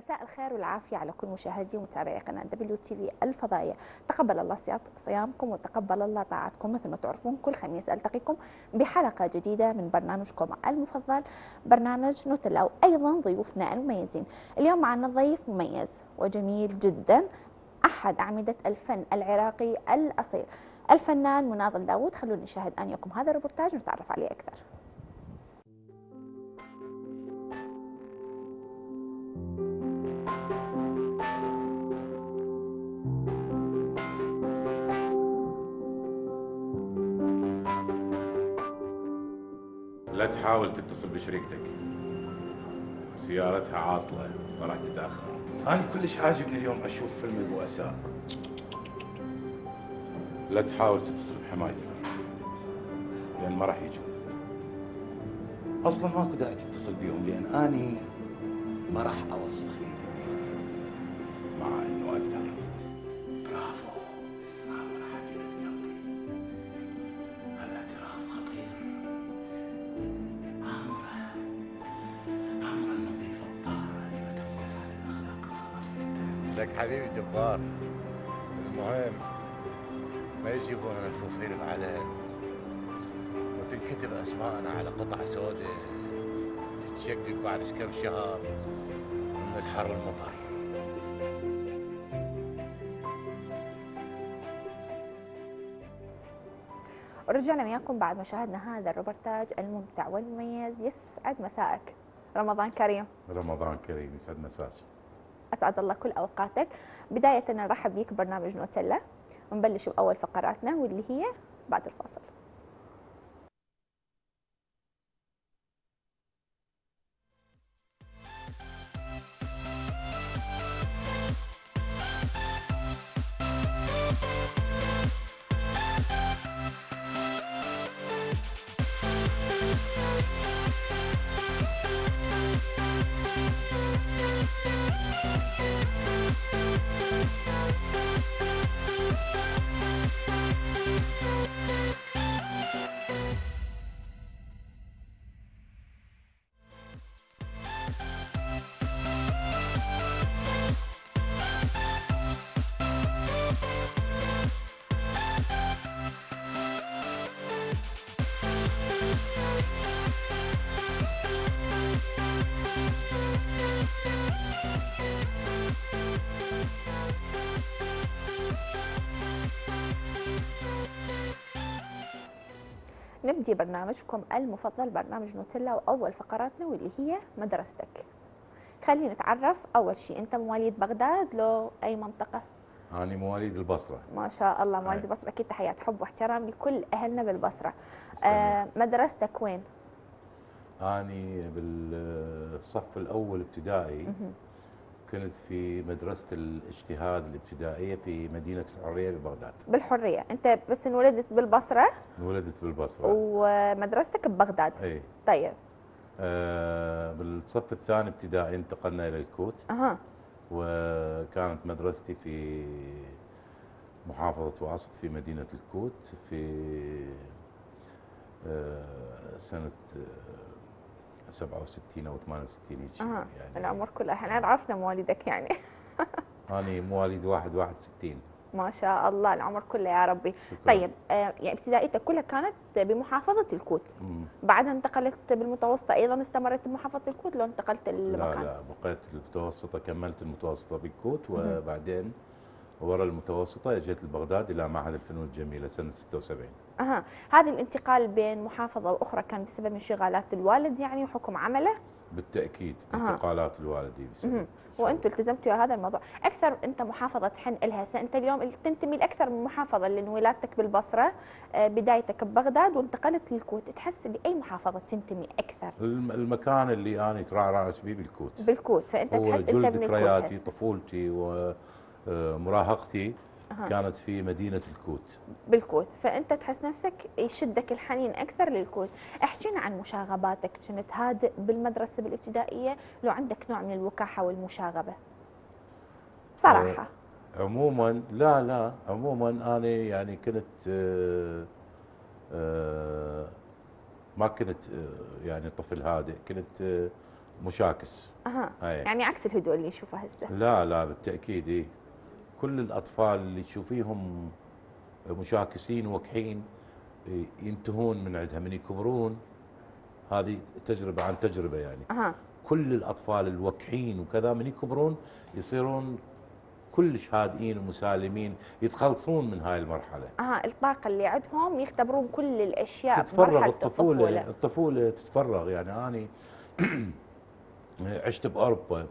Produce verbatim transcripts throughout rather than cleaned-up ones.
مساء الخير والعافية على كل مشاهدي ومتابعي قناة دبليو تي في الفضائية. تقبل الله صيامكم وتقبل الله طاعتكم. مثل ما تعرفون كل خميس ألتقيكم بحلقة جديدة من برنامجكم المفضل برنامج نوتيلا، وأيضا ضيوفنا المميزين. اليوم معنا ضيف مميز وجميل جدا، أحد أعمدة الفن العراقي الأصيل، الفنان مناضل داوود. خلونا نشاهد آنيكم هذا الريبورتاج ونتعرف عليه أكثر. لا تحاول تتصل بشريكتك، سيارتها عاطلة فراح تتأخر. أنا كلش عاجبني اليوم أشوف فيلم البؤساء. لا تحاول تتصل بحمايتك لأن ما راح يجون. أصلا ماكو داعي تتصل بيهم لأن أني ما راح أوسخ إيدي بيك، مع إنه أقدر. برافو عمرو حبيبة قلبي، هذا اعتراف خطير. عمرو عمرو النظيف الطاهر اللي بتمول على الأخلاق الغلط. لك حبيبي جبار، المهم ما يجيبون ملفوفين بعلم وتنكتب اسماءنا على قطعه سوداء تتشقق بعد كم شهر من الحر المطر. ورجعنا وياكم بعد ما شاهدنا هذا الروبرتاج الممتع والمميز. يسعد مساءك، رمضان كريم. رمضان كريم، يسعد مساك. أسعد الله كل أوقاتك. بداية نرحب بيك برنامج نوتيلا، ونبلش بأول فقراتنا واللي هي بعد الفاصل. نبدي برنامجكم المفضل برنامج نوتيلا، وأول فقراتنا واللي هي مدرستك. خلينا نتعرف. أول شيء، أنت مواليد بغداد لو أي منطقة؟ أنا مواليد البصرة. ما شاء الله، مواليد البصرة. أكيد تحيات حب واحترام لكل أهلنا بالبصرة. آه مدرستك وين؟ أنا بالصف الأول ابتدائي كنت في مدرسة الاجتهاد الابتدائية في مدينة الحرية ببغداد. بالحرية. أنت بس انولدت بالبصرة؟ انولدت بالبصرة ومدرستك ببغداد. اي. طيب. آه بالصف الثاني ابتدائي انتقلنا إلى الكوت. أها. وكانت مدرستي في محافظة واسط في مدينة الكوت في آه سنة سبعة وستين أو ثمانية وستين هيك. أها. يعني العمر كله احنا عرفنا مواليدك يعني. أنا مواليد واحد واحد ستين. ما شاء الله، العمر كله يا ربي. شكرا. طيب، آه يعني ابتدائيتك كلها كانت بمحافظة الكوت؟ مم. بعدها انتقلت بالمتوسطة أيضا استمرت بمحافظة الكوت لو انتقلت المكان؟ لا لا، بقيت المتوسطة، كملت المتوسطة بالكوت وبعدين ورا المتوسطة اجيت لبغداد إلى معهد الفنون الجميلة سنة ستة وسبعين. أها. هذا الانتقال بين محافظة وأخرى كان بسبب انشغالات الوالد يعني وحكم عمله؟ بالتأكيد. أه. انتقالات الوالدي بسبب. وانتم التزمتوا هذا الموضوع اكثر. انت محافظه تحن الها، انت اليوم تنتمي لاكثر من محافظه، لان ولادتك بالبصره، بدايتك ببغداد وانتقلت للكوت. تحس باي محافظه تنتمي اكثر؟ المكان اللي انا ترعرعت به بالكوت. بالكوت. فانت هو تحس انت جل من الكوت. ذكرياتي طفولتي ومراهقتي أه. كانت في مدينة الكوت. بالكوت. فانت تحس نفسك يشدك الحنين اكثر للكوت. احكينا عن مشاغباتك. كنت هادئ بالمدرسه بالابتدائيه لو عندك نوع من الوقاحه والمشاغبه؟ بصراحه. أه عموما لا لا عموما انا يعني كنت أه أه ما كنت أه يعني طفل هادئ. كنت أه مشاكس. اها أي. يعني عكس الهدوء اللي نشوفه هسه. لا لا بالتاكيد إيه. كل الاطفال اللي تشوفيهم مشاكسين وكحين إيه، ينتهون من عندها من يكبرون. هذه تجربه عن تجربه يعني. اها كل الاطفال الوكحين وكذا من يكبرون يصيرون كلش هادئين ومسالمين، يتخلصون من هاي المرحله. اها الطاقه اللي عندهم يختبرون كل الاشياء تتفرغ بمرحله الطفوله الطفوله. الطفوله تتفرغ يعني. اني عشت باوروبا،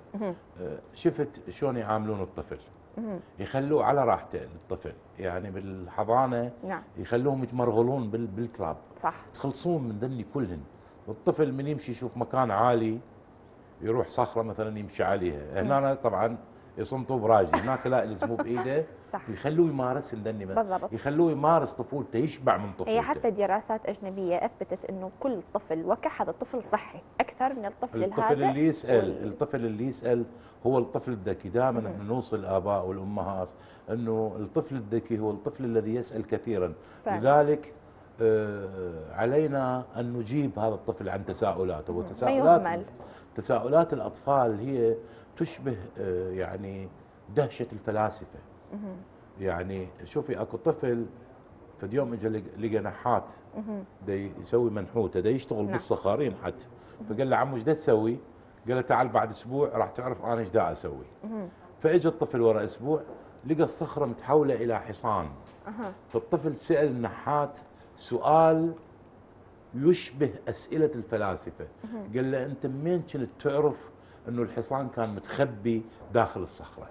شفت شلون يعاملون الطفل. يخلوه على راحته الطفل، يعني بالحضانه نعم يخلوهم يتمرغلون بال- بالكلاب، صح. تخلصون من ذني كلهن. الطفل من يمشي يشوف مكان عالي يروح صخره مثلا يمشي عليها، هنا طبعا يصمتوا براجل، هناك لا يلزموه بايده صح. يخلوه يمارس ذني، بالضبط. يخلوه يمارس طفولته، يشبع من طفولته. هي حتى دراسات اجنبيه اثبتت انه كل طفل وكح هذا طفل صحي اكثر من الطفل الهادئ. الطفل اللي يسال وال... الطفل اللي يسال هو الطفل الذكي. دائما احنا نوصي الاباء والامهات انه الطفل الذكي هو الطفل الذي يسال كثيرا. فعلا. لذلك آه علينا ان نجيب هذا الطفل عن تساؤلاته. ما وتساؤلات يهمل. تساؤلات الاطفال هي تشبه آه يعني دهشه الفلاسفه. يعني شوفي اكو طفل فد يوم اجى لقى نحات دا يسوي منحوته، دا يشتغل نعم. بالصخر ينحت. فقال له عمو ايش دا تسوي؟ قال له تعال بعد اسبوع راح تعرف انا ايش دا اسوي. فاجى الطفل ورا اسبوع لقى الصخره متحوله الى حصان. فالطفل سال النحات سؤال يشبه اسئله الفلاسفه. قال له انت منين كنت تعرف انه الحصان كان متخبي داخل الصخره؟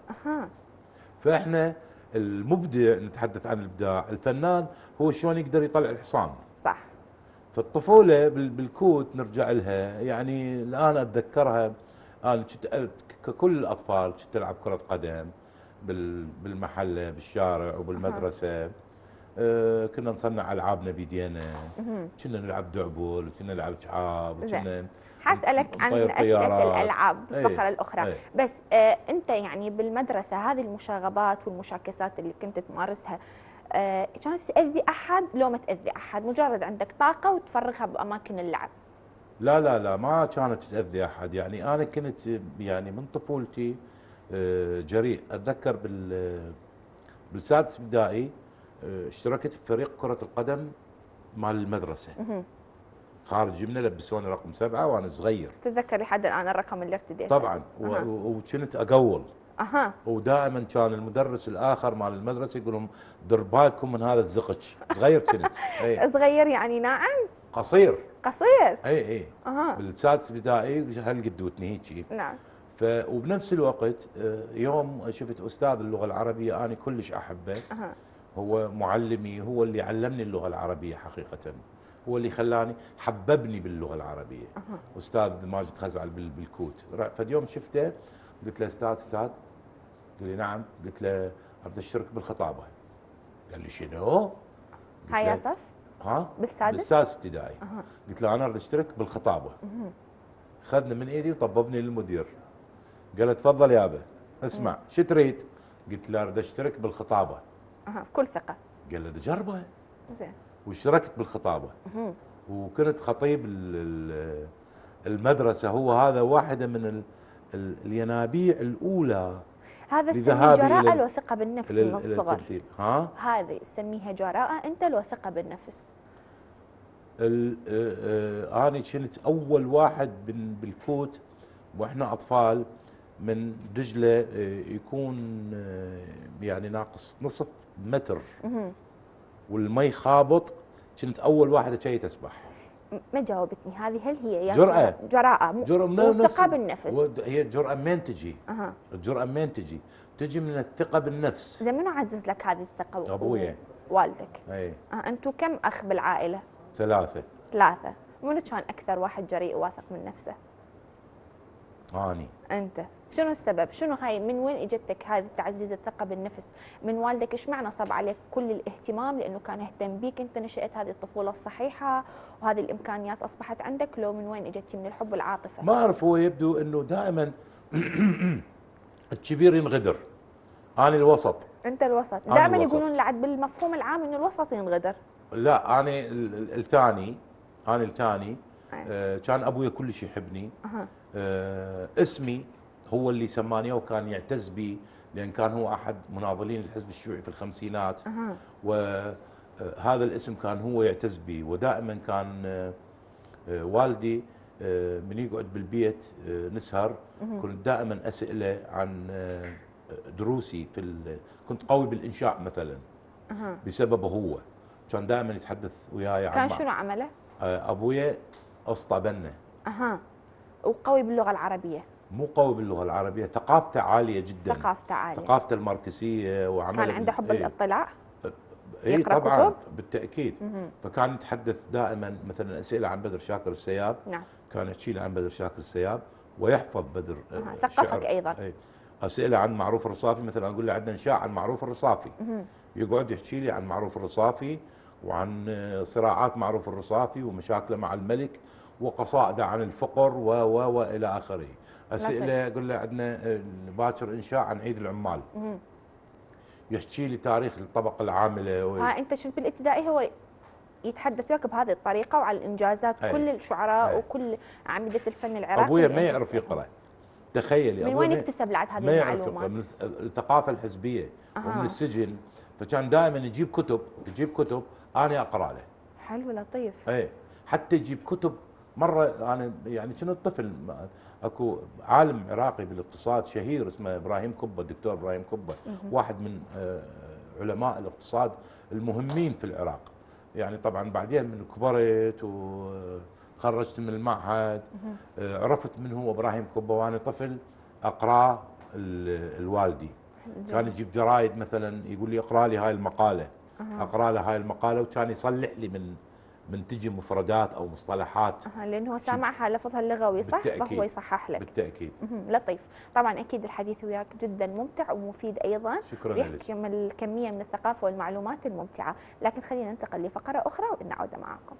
فاحنا المبدع، نتحدث عن الابداع، الفنان هو شلون يقدر يطلع الحصان. صح. فالطفوله بالكوت نرجع لها، يعني الان اتذكرها. انا كنت ككل الاطفال كنت العب كره قدم بالمحله بالشارع وبالمدرسه. آه كنا نصنع العابنا بيدينا، كنا نلعب دعبول وكنا نلعب شعاب وكنا حاسألك عن نطير أسئلة طيارات. الألعاب بالفقرة أي. الأخرى. أي. بس آه أنت يعني بالمدرسة هذه المشاغبات والمشاكسات اللي كنت تمارسها آه كانت تأذي أحد؟ لو ما تأذي أحد، مجرد عندك طاقة وتفرغها بأماكن اللعب. لا لا لا ما كانت تأذي أحد. يعني أنا كنت يعني من طفولتي آه جريء. أتذكر بال بالسادس ابتدائي آه اشتركت في فريق كرة القدم مال المدرسة. خارج جبنا لبسوني رقم سبعة وأنا صغير. تتذكر لحد الآن الرقم اللي ارتديته؟ طبعا. أه. وكنت أقول. أها. ودائما كان المدرس الآخر مال المدرسة يقول لهم دير بالكم من هذا الزقش. صغير كنت. صغير يعني ناعم؟ قصير. قصير. اي اي. أها. بالسادس ابتدائي هالقدوتني هيجي. نعم. ف وبنفس الوقت يوم شفت أستاذ اللغة العربية أنا كلش أحبه. أها. هو معلمي، هو اللي علمني اللغة العربية حقيقة، هو اللي خلاني حببني باللغة العربية. أه. أستاذ ماجد خزعل بالكوت. فاليوم شفته قلت له أستاذ أستاذ، قال لي نعم. قلت له أريد أشترك بالخطابة. قال لي شنو؟ هاي صف؟ ها؟ بالسادس؟ بالسادس ابتدائي. أه. قلت له أنا أريد أشترك بالخطابة. أه. خذني من إيدي وطببني للمدير. قال تفضل يابا اسمع أه. شو تريد؟ قلت له أريد أشترك بالخطابة. أها بكل ثقة. قال له جربه. زين. واشتركت بالخطابة. أه. وكنت خطيب المدرسة. هو هذا واحدة من الينابيع الأولى. هذا تسميه جراءة لو ثقة بالنفس من الصغر. ها؟ هذه تسميها جراءة أنت لو ثقة بالنفس. أنا كنت أول واحد بالكوت وإحنا أطفال من دجلة يكون يعني ناقص نصف متر والمي خابط. كنت أول واحدة شيء تسبح. ما جاوبتني هذه. هل هي يعني جرأة؟ جراءة جرأة وثقة بالنفس. هي الجرأة منين تجي؟ أه. الجرأة منين تجي؟ تجي من الثقة بالنفس. زين منو عزز لك هذه الثقة؟ أبويا. والدك. اي. أه. أنتم كم أخ بالعائلة؟ ثلاثة. ثلاثة. منو كان أكثر واحد جريء وواثق من نفسه؟ أني. أنت. شنو السبب؟ شنو هاي من وين اجتك هذه تعزيز الثقة بالنفس؟ من والدك ايش معنى صب عليك كل الاهتمام لأنه كان يهتم بيك، أنت نشأت هذه الطفولة الصحيحة وهذه الإمكانيات أصبحت عندك، لو من وين اجتي من الحب والعاطفة؟ ما أعرف. هو يبدو أنه دائما الكبير ينغدر. أنا الوسط. أنت الوسط. دائما يقولون لعد بالمفهوم العام أنه الوسط ينغدر. لا أنا الثاني. أنا الثاني. آه كان أبويا كلش يحبني. أه. آه اسمي هو اللي سماني وكان يعتز بي، لان كان هو احد مناضلين الحزب الشيوعي في الخمسينات. أها. وهذا الاسم كان هو يعتز به، ودائما كان آه آه والدي آه من يقعد بالبيت آه نسهر، كنت دائما اساله عن آه دروسي في ال... كنت قوي بالانشاء مثلا أها. بسببه هو. كان دائما يتحدث وياي عن كان شنو عمله؟ آه ابويا اسطى بنا. اها. وقوي باللغه العربيه. مو قوي باللغه العربيه، ثقافته عاليه جدا. ثقافته عاليه. ثقافته الماركسيه وعمله كان عنده حب ايه الاطلاع. اي يقرأ طبعا كتب؟ بالتاكيد. مهم. فكان يتحدث دائما مثلا اسئله عن بدر شاكر السياب. نعم. كان يحكي لي عن بدر شاكر السياب ويحفظ بدر آه أها. ثقفك ايضا. اي اسئله عن معروف الرصافي، مثلا اقول له عندنا انشاء عن معروف الرصافي. مهم. يقعد يحكي لي عن معروف الرصافي وعن آه، صراعات معروف الرصافي ومشاكله مع الملك وقصائده عن الفقر و و والى اخره. اسئله اقول له عندنا آه، باكر انشاء عن عيد العمال. مهم. يحكي لي تاريخ الطبقه العامله و... ها انت شفت بالابتدائي هو يتحدث وياك بهذه الطريقه وعن الانجازات أي. كل الشعراء أي. وكل اعمده الفن العراقي. ابويا ما يعرف يقرا، تخيلي. من وين اكتسب بعد هذه ما يعرف يقرا؟ المعلومات؟ من الثقافه الحزبيه أها. ومن السجن. فكان دائما يجيب كتب، يجيب كتب انا اقرا له. حلو لطيف. اي حتى يجيب كتب. مره انا يعني كنت طفل، اكو عالم عراقي بالاقتصاد شهير اسمه ابراهيم كبه، الدكتور ابراهيم كبه، واحد من آه، علماء الاقتصاد المهمين في العراق. يعني طبعا بعدين من كبرت وخرجت من المعهد آه، عرفت من هو ابراهيم كبه وانا طفل اقراه الوالدي. كان يجيب جرايد مثلا يقول لي اقرا لي هاي المقاله، اقرا له هاي المقاله وكان يصلح لي من من تجي مفردات او مصطلحات. أها. لانه هو سامعها لفظها اللغوي صح، بالتأكيد. فهو يصحح لك. بالتاكيد. مهم. لطيف. طبعا اكيد الحديث وياك جدا ممتع ومفيد ايضا. شكرا لك. يحكم الكميه من الثقافه والمعلومات الممتعه، لكن خلينا ننتقل لفقره اخرى ونعود معكم.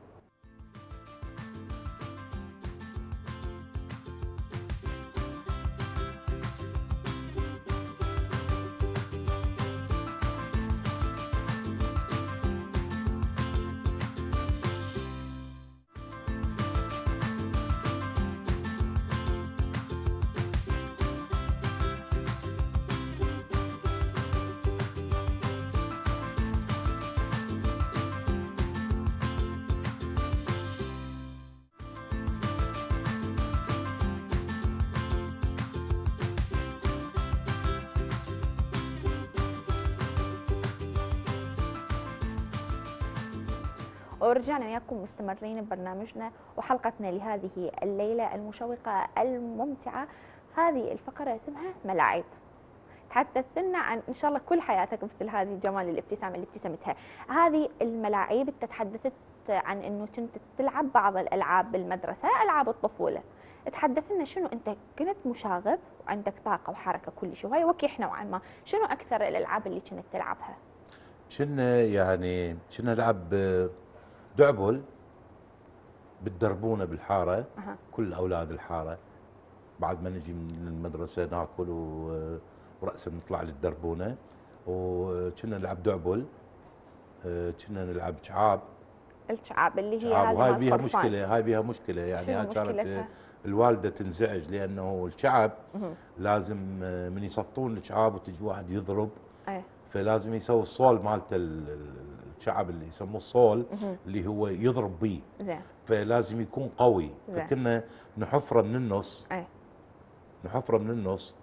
ورجعنا وياكم مستمرين ببرنامجنا وحلقتنا لهذه الليلة المشوقة الممتعة. هذه الفقرة اسمها ملاعب. تحدث لنا عن إن شاء الله كل حياتك مثل هذه جمال الابتسامة اللي ابتسمتها. هذه الملاعب أنت تحدثت عن أنه كنت تلعب بعض الألعاب بالمدرسة، ألعاب الطفولة. تحدث لنا شنو أنت كنت مشاغب وعندك طاقة وحركة كل شيء، وهي وكيح نوعا ما، شنو أكثر الألعاب اللي كنت تلعبها؟ كنا يعني كنا نلعب دعبل بالدربونه بالحاره. أه. كل اولاد الحاره بعد ما نجي من المدرسه ناكل وراسا نطلع للدربونه وكنا نلعب دعبل. كنا نلعب شعاب. الشعاب اللي هي هذه وهاي بيها الخرفان. مشكله، هاي بيها مشكله يعني هاي كانت مشكلتها؟ الوالده تنزعج لانه الشعب لازم من يصفطون الشعاب وتجي واحد يضرب. أيه. فلازم يسوي الصول مالته الشعب اللي يسموه الصول اللي هو يضرب به. زين. فلازم يكون قوي. زين. فكنا نحفره من النص. أيه. نحفره من النص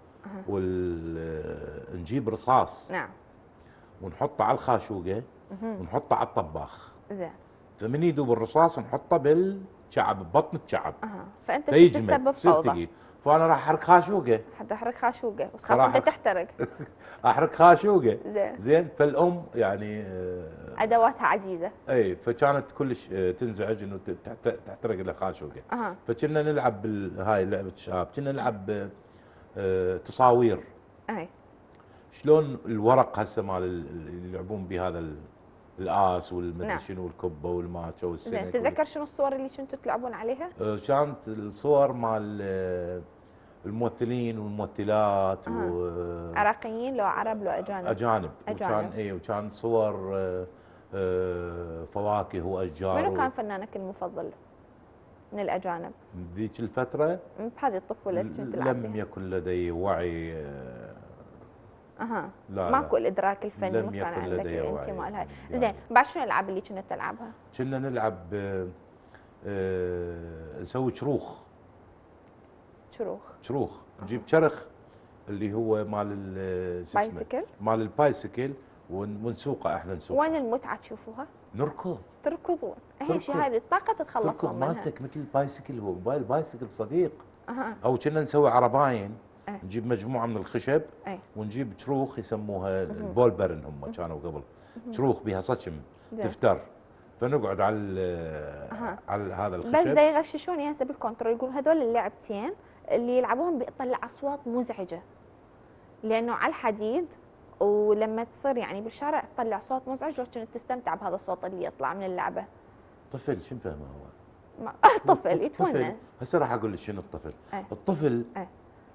ونجيب رصاص. نعم. ونحطه على الخاشوقه ونحطه على الطباخ. زين. فمن يذوب الرصاص نحطه بالشعب ببطن الشعب. اها. فانت فيجمد تسبب تصير فوضى. ثقيل. فانا راح احرق خاشوقه. حتى احرق خاشوقه وتخاف صراحة انت تحترق. احرق خاشوقه. زين. زين. فالام يعني آه، ادواتها عزيزه. اي فكانت كلش آه، تنزعج انه تحت- تحترق لها خاشوقه. اها. فكنا نلعب هاي لعبه الشباب، كنا نلعب آه، آه، تصاوير. اي. شلون الورق هسه مال اللي يلعبون بهذا ال- الآس والمدري نعم. شنو والكبه والماتشا والسنك. زين. تتذكر شنو الصور اللي كنتوا تلعبون عليها؟ آه، كانت الصور مال آه، الممثلين والممثلات أها. و عراقيين لو عرب لو اجانب؟ اجانب. أجانب. وكان اي وكان صور آه، آه، فواكه واشجار. منو و- كان فنانك المفضل؟ من الاجانب ذيك الفتره بهذه الطفوله اللي كنت تلعب لم بها؟ يكن لدي وعي. آه، اها لا ماكو لا الادراك الفني، لم ما كان يكن عندك لدي وعي الانتماء لها. يعني. زين، بعد شنو الالعاب اللي كنت تلعبها؟ كنا نلعب آه، آه، نسوي شروخ. شروخ. شروخ نجيب شرخ اللي هو مال ال- شو اسمه؟ بايسكل. مال البايسكل ون- ونسوقه احنا نسوقه. وين المتعه تشوفوها؟ نركض. تركضون، اهم شيء تركض. هذه الطاقه تركض تتخلصون منها. مالتك مثل البايسكل، هو موبايل البايسكل صديق. اها. او كنا نسوي عرباين. أه. نجيب مجموعه من الخشب أي. ونجيب شروخ يسموها البول بارن، هم كانوا قبل شروخ بها صشم زين. تفتر، فنقعد على ال- أها. على هذا بس الخشب. دا يغششوني هسه بالكنترول، يقولون هذول اللعبتين اللي يلعبوهم بيطلع اصوات مزعجه، لانه على الحديد، ولما تصير يعني بالشارع تطلع صوت مزعج وكنت تستمتع بهذا الصوت اللي يطلع من اللعبه. طفل شو فهمه هو؟ ما- طفل يتونس. هسه راح اقول لك شنو الطفل. أي. الطفل أي.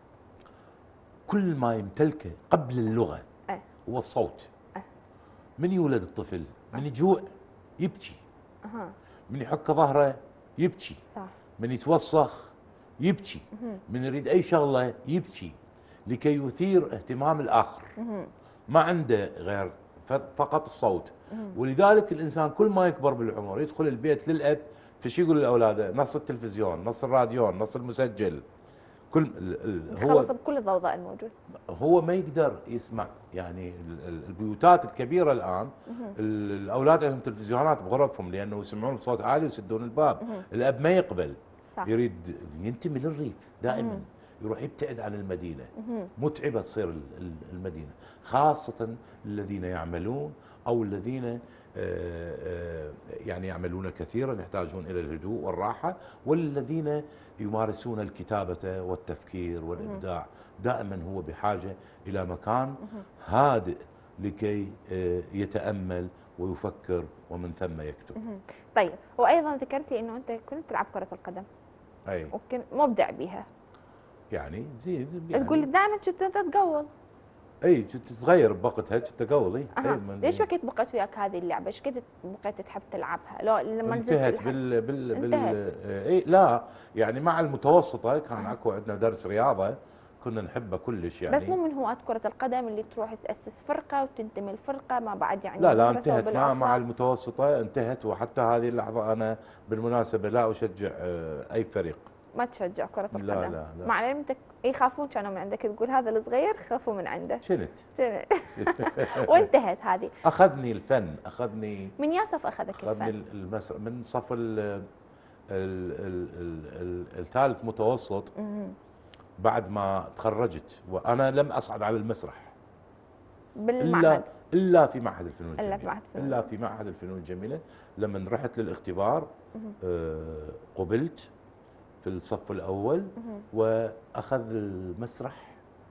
كل ما يمتلكه قبل اللغه أي. هو الصوت. أي. من يولد الطفل من يجوع يبكي، اها من يحك ظهره يبكي، صح. من يتوسخ يبكي، من يريد اي شغله يبكي لكي يثير اهتمام الاخر. ما عنده غير ف- فقط الصوت. ولذلك الانسان كل ما يكبر بالعمر يدخل البيت للاب، فشي يقول لاولاده؟ نص التلفزيون، نص الراديو، نص المسجل. كل ال- ال- هو خلص بكل الضوضاء الموجود. هو ما يقدر يسمع. يعني ال- ال- البيوتات الكبيره الان ال- الاولاد عندهم تلفزيونات بغرفهم لانه يسمعون بصوت عالي ويسدون الباب. الاب ما يقبل، صح. يريد ينتمي للريف دائما، يروح يبتعد عن المدينه. متعبه تصير ال- ال- المدينه، خاصه الذين يعملون او الذين آه، آه، يعني يعملون كثيرا يحتاجون الى الهدوء والراحه، والذين يمارسون الكتابه والتفكير والابداع. دائما هو بحاجه الى مكان هادئ لكي آه، يتامل ويفكر ومن ثم يكتب. طيب، وايضا ذكرت لي انه انت كنت تلعب كره القدم اي وكنت مبدع بها. يعني زين يعني تقول دائما كنت انت تقول. اي كنت صغير بوقتها كنت اقول اي أها. أي من- ليش وقت بقيت وياك هذه اللعبه؟ ايش قد بقيت تحب تلعبها؟ لو لما نزلت انتهت الحد- بال بال بال انتهت. اي لا يعني مع المتوسطه كان أه. اكو عندنا درس رياضه كنا نحبه كلش يعني. بس مو من هواة كرة القدم اللي تروح تأسس فرقة وتنتمي الفرقة ما بعد يعني لا لا مدرسة انتهت مع وبالأطلاق؟ مع المتوسطه انتهت، وحتى هذه اللحظه انا بالمناسبه لا اشجع آه، اي فريق. ما تشجع كرة القدم؟ لا لا لا. مع علمتك يخافون كانوا من عندك، تقول هذا الصغير خافوا من عنده. شنت شنو؟ وانتهت هذه. اخذني الفن، اخذني من ياسف اخذك اخذني الفن؟ المسرح من صف ال ال- ال- ال- ال- الثالث متوسط. مم. بعد ما تخرجت وانا لم اصعد على المسرح بالمعهد. الا الا في معهد الفنون إلا الجميله في معهد الفنون الا في معهد الفنون الجميله. لما رحت للاختبار آه، قبلت في الصف الاول واخذ المسرح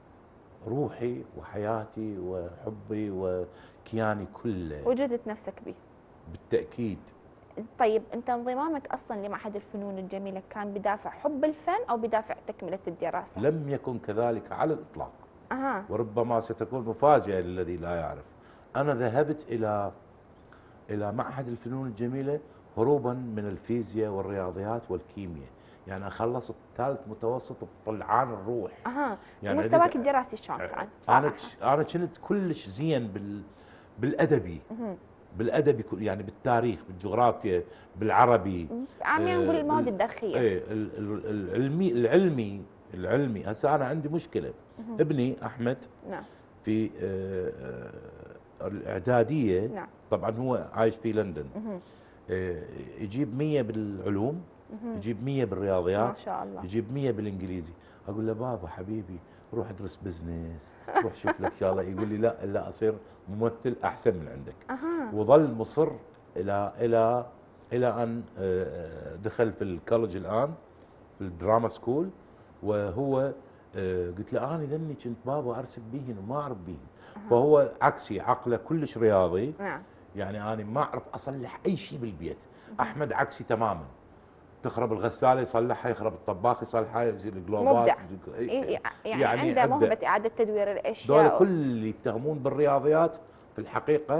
روحي وحياتي وحبي وكياني كله وجدت نفسك به. بالتاكيد. طيب، انت انضمامك اصلا لمعهد الفنون الجميله كان بدافع حب الفن او بدافع تكمله الدراسه؟ لم يكن كذلك على الاطلاق. اها. وربما ستكون مفاجاه للذي لا يعرف. انا ذهبت الى الى معهد الفنون الجميله هروبا من الفيزياء والرياضيات والكيمياء. يعني اخلص الثالث متوسط بطلعان الروح. اها. يعني مستواك عندي- الدراسي شلون كان؟ انا صراحة. انا كنت كلش زين بال بالادبي. بالادبي كل- يعني بالتاريخ، بالجغرافيا، بالعربي. عم آه، نقول المواد بال- الدرخيه. ايه ال- ال- العلمي العلمي العلمي هسه انا عندي مشكله. ابني احمد نعم. في آه، آه، الاعداديه. نعم. طبعا هو عايش في لندن. آه، يجيب مية بالعلوم، يجيب مية بالرياضيات، ما شاء الله. يجيب مية بالانجليزي. اقول له بابا حبيبي روح ادرس بزنس، روح شوف لك شغله. يقول لي لا الا اصير ممثل احسن من عندك. اها. وظل مصر الى الى الى ان آه، دخل في الكولج الان في الدراما سكول. وهو آه، قلت له انا ذني كنت بابا ارسل بيهن وما اعرف بيهن. فهو عكسي، عقله كلش رياضي. نعم. يعني انا ما اعرف اصلح اي شيء بالبيت. احمد عكسي تماما، تخرب الغساله يصلحها، يخرب الطباخ يصلحها، يزيل الجلوبات. مبدع. يعني, يعني عنده أبدع. موهبه اعاده تدوير دول الاشياء. كل اللي يفتهمون بالرياضيات في الحقيقه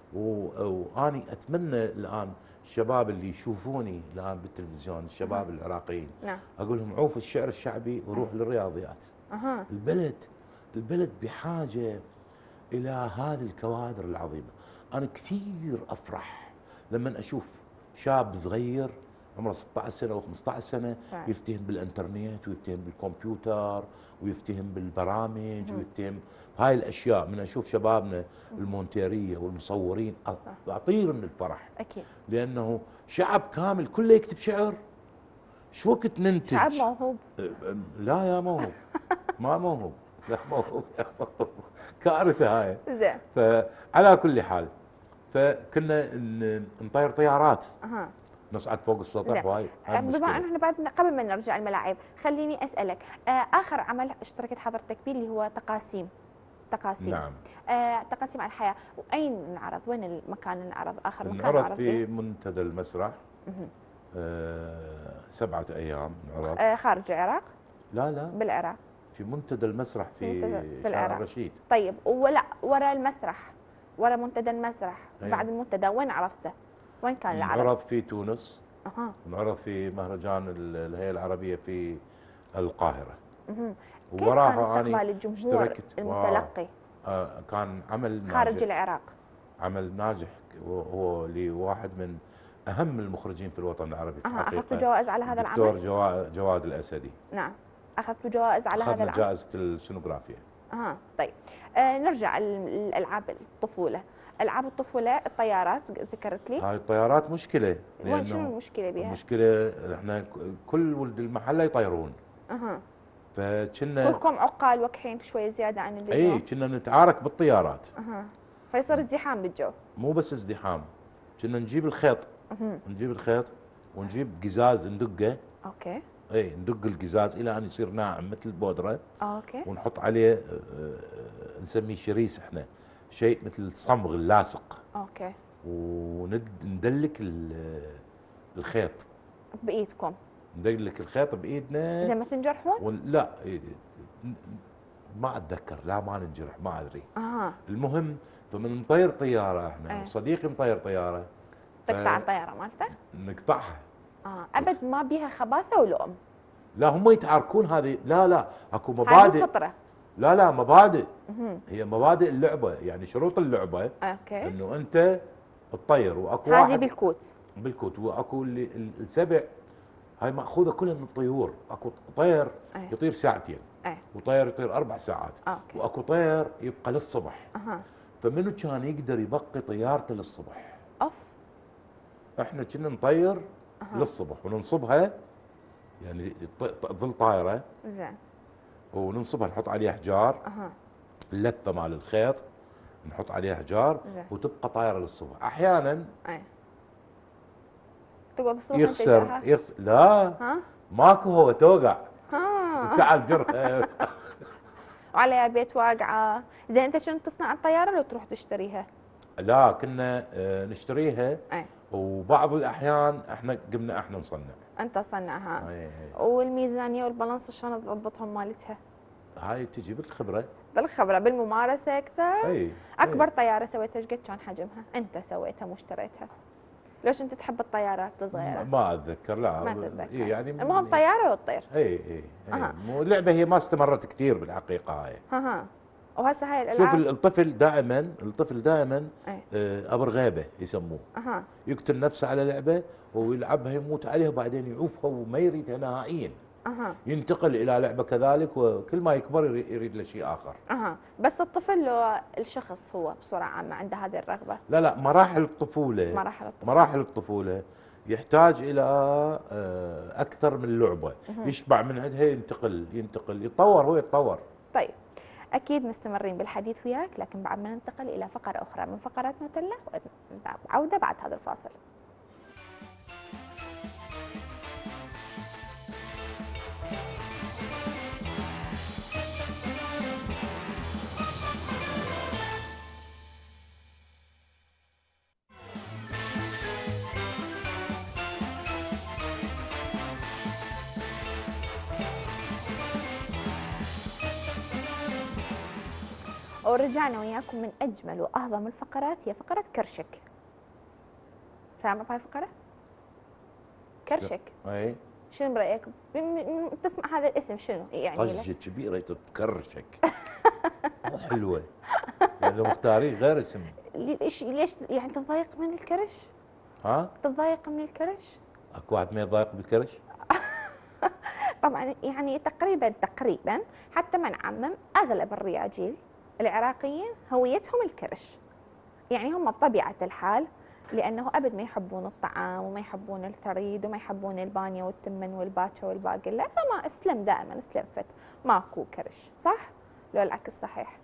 واني اتمنى الان الشباب اللي يشوفوني الان بالتلفزيون، الشباب العراقيين، نعم. اقول لهم عوفوا الشعر الشعبي وروح للرياضيات. أها. البلد البلد بحاجه الى هذه الكوادر العظيمه. انا كثير افرح لما اشوف شاب صغير عمره ستة عشر سنه او خمسة عشر سنه فعلا. يفتهم بالانترنت ويفتهم بالكمبيوتر ويفتهم بالبرامج ويفتهم هاي الاشياء. من اشوف شبابنا المونتيريه والمصورين اطير من الفرح. اكيد. لانه شعب كامل كله يكتب شعر. شو وقت ننتج؟ شعب موهوب. لا يا موهوب. ما موهوب. لا موهوب. كارثه هاي. زين. فعلى كل حال فكنا ن- نطير طيارات. اها. نصعد فوق السطح وهاي هاي بما المشكلة. ان احنا بعد قبل ما نرجع الملاعب، خليني اسالك آه اخر عمل اشتركت حضرتك به اللي هو تقاسيم. تقاسيم. نعم. آه تقاسيم على الحياه، واين انعرض؟ وين المكان انعرض؟ اخر مكان انعرض انعرض في به؟ منتدى المسرح. آه سبعة ايام انعرض. آه خارج العراق؟ لا لا بالعراق. في منتدى المسرح في, منتدى في شارع العراق. الرشيد. طيب ولا ورا المسرح، ورا منتدى المسرح، أيوة. بعد المنتدى وين عرضته؟ وين كان العرض؟ انعرض في تونس. اها. انعرض في مهرجان ال- الهيئة العربية في القاهرة. اها. كيف كان ووراها استقبال أنا الجمهور اشتركت. المتلقي آه كان عمل خارج ناجح. العراق؟ عمل ناجح وهو لواحد من اهم المخرجين في الوطن العربي في اها. الحقيقة. اخذتوا جوائز على هذا الدكتور العمل؟ جوا- جواد الاسدي. نعم. اخذتوا جوائز على هذا اخذنا العمل؟ جائزة السينوغرافيا. اها. طيب آه نرجع الالعاب الطفوله. العاب الطفوله الطيارات ذكرت لي. هاي الطيارات مشكلة. وين شنو لأنه المشكله بها؟ المشكلة احنا كل ولد المحلة يطيرون. اها. فكنا كلكم عقال وكحين شويه زياده عن اللزوم. اي كنا نتعارك بالطيارات. اها. فيصير ازدحام بالجو. مو بس ازدحام، كنا نجيب الخيط. اها. نجيب الخيط ونجيب قزاز ندقه. اوكي. اي ندق القزاز الى ان يصير ناعم مثل البودره. اوكي. ونحط عليه آه، آه، نسميه شريس احنا، شيء مثل الصمغ اللاصق. اوكي. وندلك الخيط. بايدكم؟ ندلك الخيط بايدنا. زي ما تنجرحون؟ ون- لا إيه، ما اتذكر، لا ما ننجرح ما ادري. اها. المهم فمن نطير طياره احنا ايه. وصديقي مطير طياره تقطع الطياره مالته؟ نقطعها. اه ابد ما بيها خباثه ولؤم؟ لا هم يتعاركون هذه، لا لا اكو هذه مبادئ. الفطره. لا لا مبادئ. مهم. هي مبادئ اللعبه، يعني شروط اللعبه اوكي. انه انت تطير واكو هذه واحد بالكوت. بالكوت، واكو اللي ال- السبع هاي ماخوذه كلها من الطيور. اكو طير ايه. يطير ساعتين، ايه. وطير يطير اربع ساعات، اوكي. واكو طير يبقى للصبح. اها. فمنو كان يقدر يبقي طيارته للصبح؟ اوف. احنا كنا نطير أها. للصبح وننصبها، يعني ط- ط- ظل طايره زين. وننصبها نحط عليها حجار. اها. اللثه مال الخيط نحط عليها حجار زين. وتبقى طايره للصبح. احيانا ايه. تقعد الصبح يخسر تجاهها؟ يخسر لا ها؟ ماكو، هو توقع. ها. تعال جرها. وعليها بيت واقعه. زين انت شنو تصنع الطياره لو تروح تشتريها؟ لا كنا آه، نشتريها، ايه. وبعض الاحيان احنا قمنا احنا نصنع. انت تصنعها. هاي هاي. والميزانيه والبالانس شلون تضبطهم مالتها؟ هاي تجي بالخبره. بالخبره بالممارسه اكثر. اي اكبر طياره سويتها ايش قد كان حجمها؟ انت سويتها مو اشتريتها؟ ليش انت تحب الطيارات الصغيره؟ ما اتذكر لا. ما تتذكر. إيه يعني المهم طياره وتطير. اي اي أها. مو اللعبه هي ما استمرت كثير بالحقيقه هاي. ها ها. وهسه هاي شوف الالعاب. الطفل دائما الطفل دائما ايه. آه، ابر غيبه يسموه. اها. يقتل نفسه على لعبه ويلعبها يموت عليها وبعدين يعوفها وما يريدها نهائيا. اها. ينتقل الى لعبه كذلك وكل ما يكبر يري- يريد له شيء اخر. اها. بس الطفل لو الشخص هو بصوره عامه عنده هذه الرغبه؟ لا لا مراحل الطفوله مراحل الطفل. مراحل الطفوله يحتاج الى آه، اكثر من لعبه، يشبع من عندها ينتقل ينتقل يتطور، هو يتطور. طيب اكيد مستمرين بالحديث وياك، لكن بعد ما ننتقل الى فقره اخرى من فقرات نوتيلا، عوده بعد هذا الفاصل. ورجعنا وياكم من اجمل واهضم الفقرات، هي فقره كرشك. سامع بهاي الفقره؟ كرشك. اي شنو برايك؟ بم- تسمع هذا الاسم شنو يعني له؟ طجه كبيره تتكرشك. مو حلوه لانه مختارين غير اسم. ليش ليش يعني تتضايق من الكرش؟ ها؟ تتضايق من الكرش؟ اكو واحد ما يضايق بالكرش؟ طبعا يعني تقريبا تقريبا حتى ما نعمم، اغلب الرياجيل العراقيين هويتهم الكرش. يعني هم بطبيعه الحال لانه ابد ما يحبون الطعام وما يحبون الثريد وما يحبون البانيه والتمن والباتشا والباقله، فما اسلم دائما اسلم فت ماكو كرش، صح؟ لو العكس صحيح؟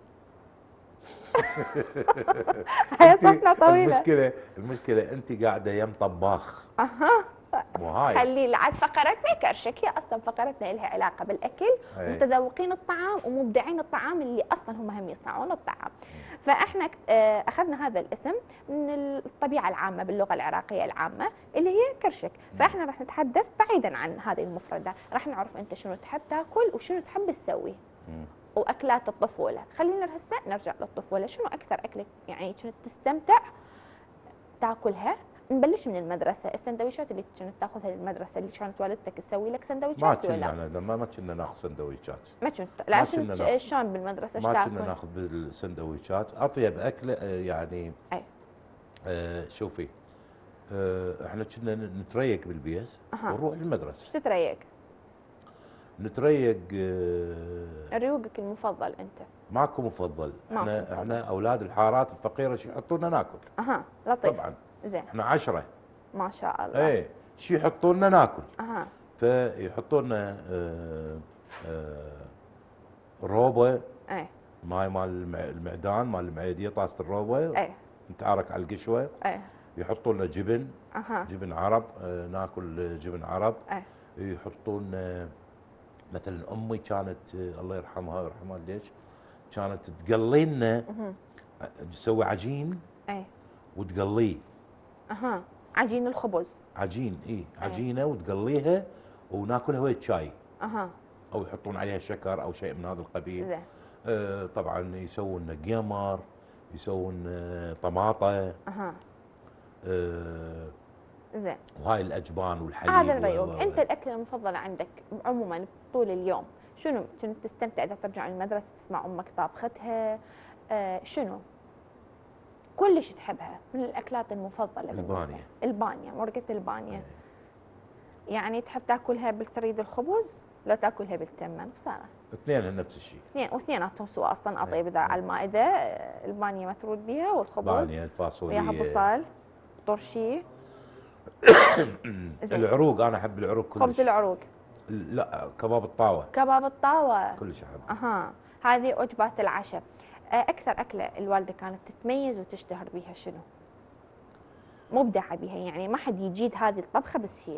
هاي صفنه طويله. المشكله المشكله انت قاعده يم طباخ. اها مو هاي. خلي عاد فقرتنا كرشك، هي اصلا فقرتنا لها علاقه بالاكل، أي. متذوقين الطعام ومبدعين الطعام اللي اصلا هم هم يصنعون الطعام. فاحنا آه، اخذنا هذا الاسم من الطبيعه العامه باللغه العراقيه العامه اللي هي كرشك، فاحنا راح نتحدث بعيدا عن هذه المفردات، راح نعرف انت شنو تحب تاكل وشنو تحب تسوي. واكلات الطفوله، خلينا هسه نرجع للطفوله، شنو اكثر اكله يعني كنت تستمتع تاكلها؟ نبلش من المدرسه، السندويشات اللي كنت تاخذها للمدرسه اللي كانت والدتك تسوي لك ما سندويشات كنا ولا أنا ما ما كنا ناخذ سندويشات. ما كنت ما لا كنا كنت ناخذ. شلون بالمدرسه ايش ما كنا تاكل؟ ناخذ بالسندويشات. اطيب اكله آه، يعني اي آه شوفي آه احنا كنا نتريق بالبيت أها. ونروح للمدرسه. ايش تتريق؟ نتريق آه ريوقك المفضل انت؟ ماكو مفضل. ماكو احنا مفضل. احنا اولاد الحارات الفقيره شو يحطوا لنا ناكل. اها لطيف. طبعا زين احنا عشرة. ما شاء الله. ايه شو يحطوا لنا ناكل. اها فيحطوا لنا آه آه روبه، اي ماي مال المع- المعدان مال المعيديه، طاسه الروبه اي نتعارك على القشوه. اي يحطوا لنا جبن، اها جبن عرب، آه ناكل جبن عرب. اي يحطون آه، مثلا امي كانت آه، الله يرحمها ويرحمها ليش كانت تقلي لنا مهم. آه، تسوي عجين اي وتقليه. اها عجين الخبز. عجين اي عجينه وتقليها وناكلها ويا الشاي، اها او يحطون عليها شكر او شيء من هذا القبيل. زين آه طبعا يسوون لنا قمر، يسوون آه طماطه، اها آه زين. وهاي الاجبان والحليب. هذا و- الريوق. و- انت الاكله المفضله عندك عموما طول اليوم شنو؟ كنت تستمتع اذا ترجع من المدرسه تسمع امك طابختها؟ آه شنو؟ كلش تحبها من الاكلات المفضله بالنسبة البانية. لك؟ البانية، مرقة البانية. يعني تحب تاكلها بالثريد الخبز لو تاكلها بالتمن؟ بصراحه اثنين نفس الشيء. اثنين واثنيناتهم سوا اصلا اطيب اذا أي. على المائده. آه، البانيه مثرود بها والخبز بانية الفاصولية وياها بصل طرشي. زين. العروق انا احب العروق كلش. خبز العروق. لا كباب الطاوه كباب الطاوه. كلش احب. اها هذه وجبات العشاء. آه، اكثر اكله الوالده كانت تتميز وتشتهر بها شنو؟ مبدعه بها يعني ما حد يجيد هذه الطبخه بس هي.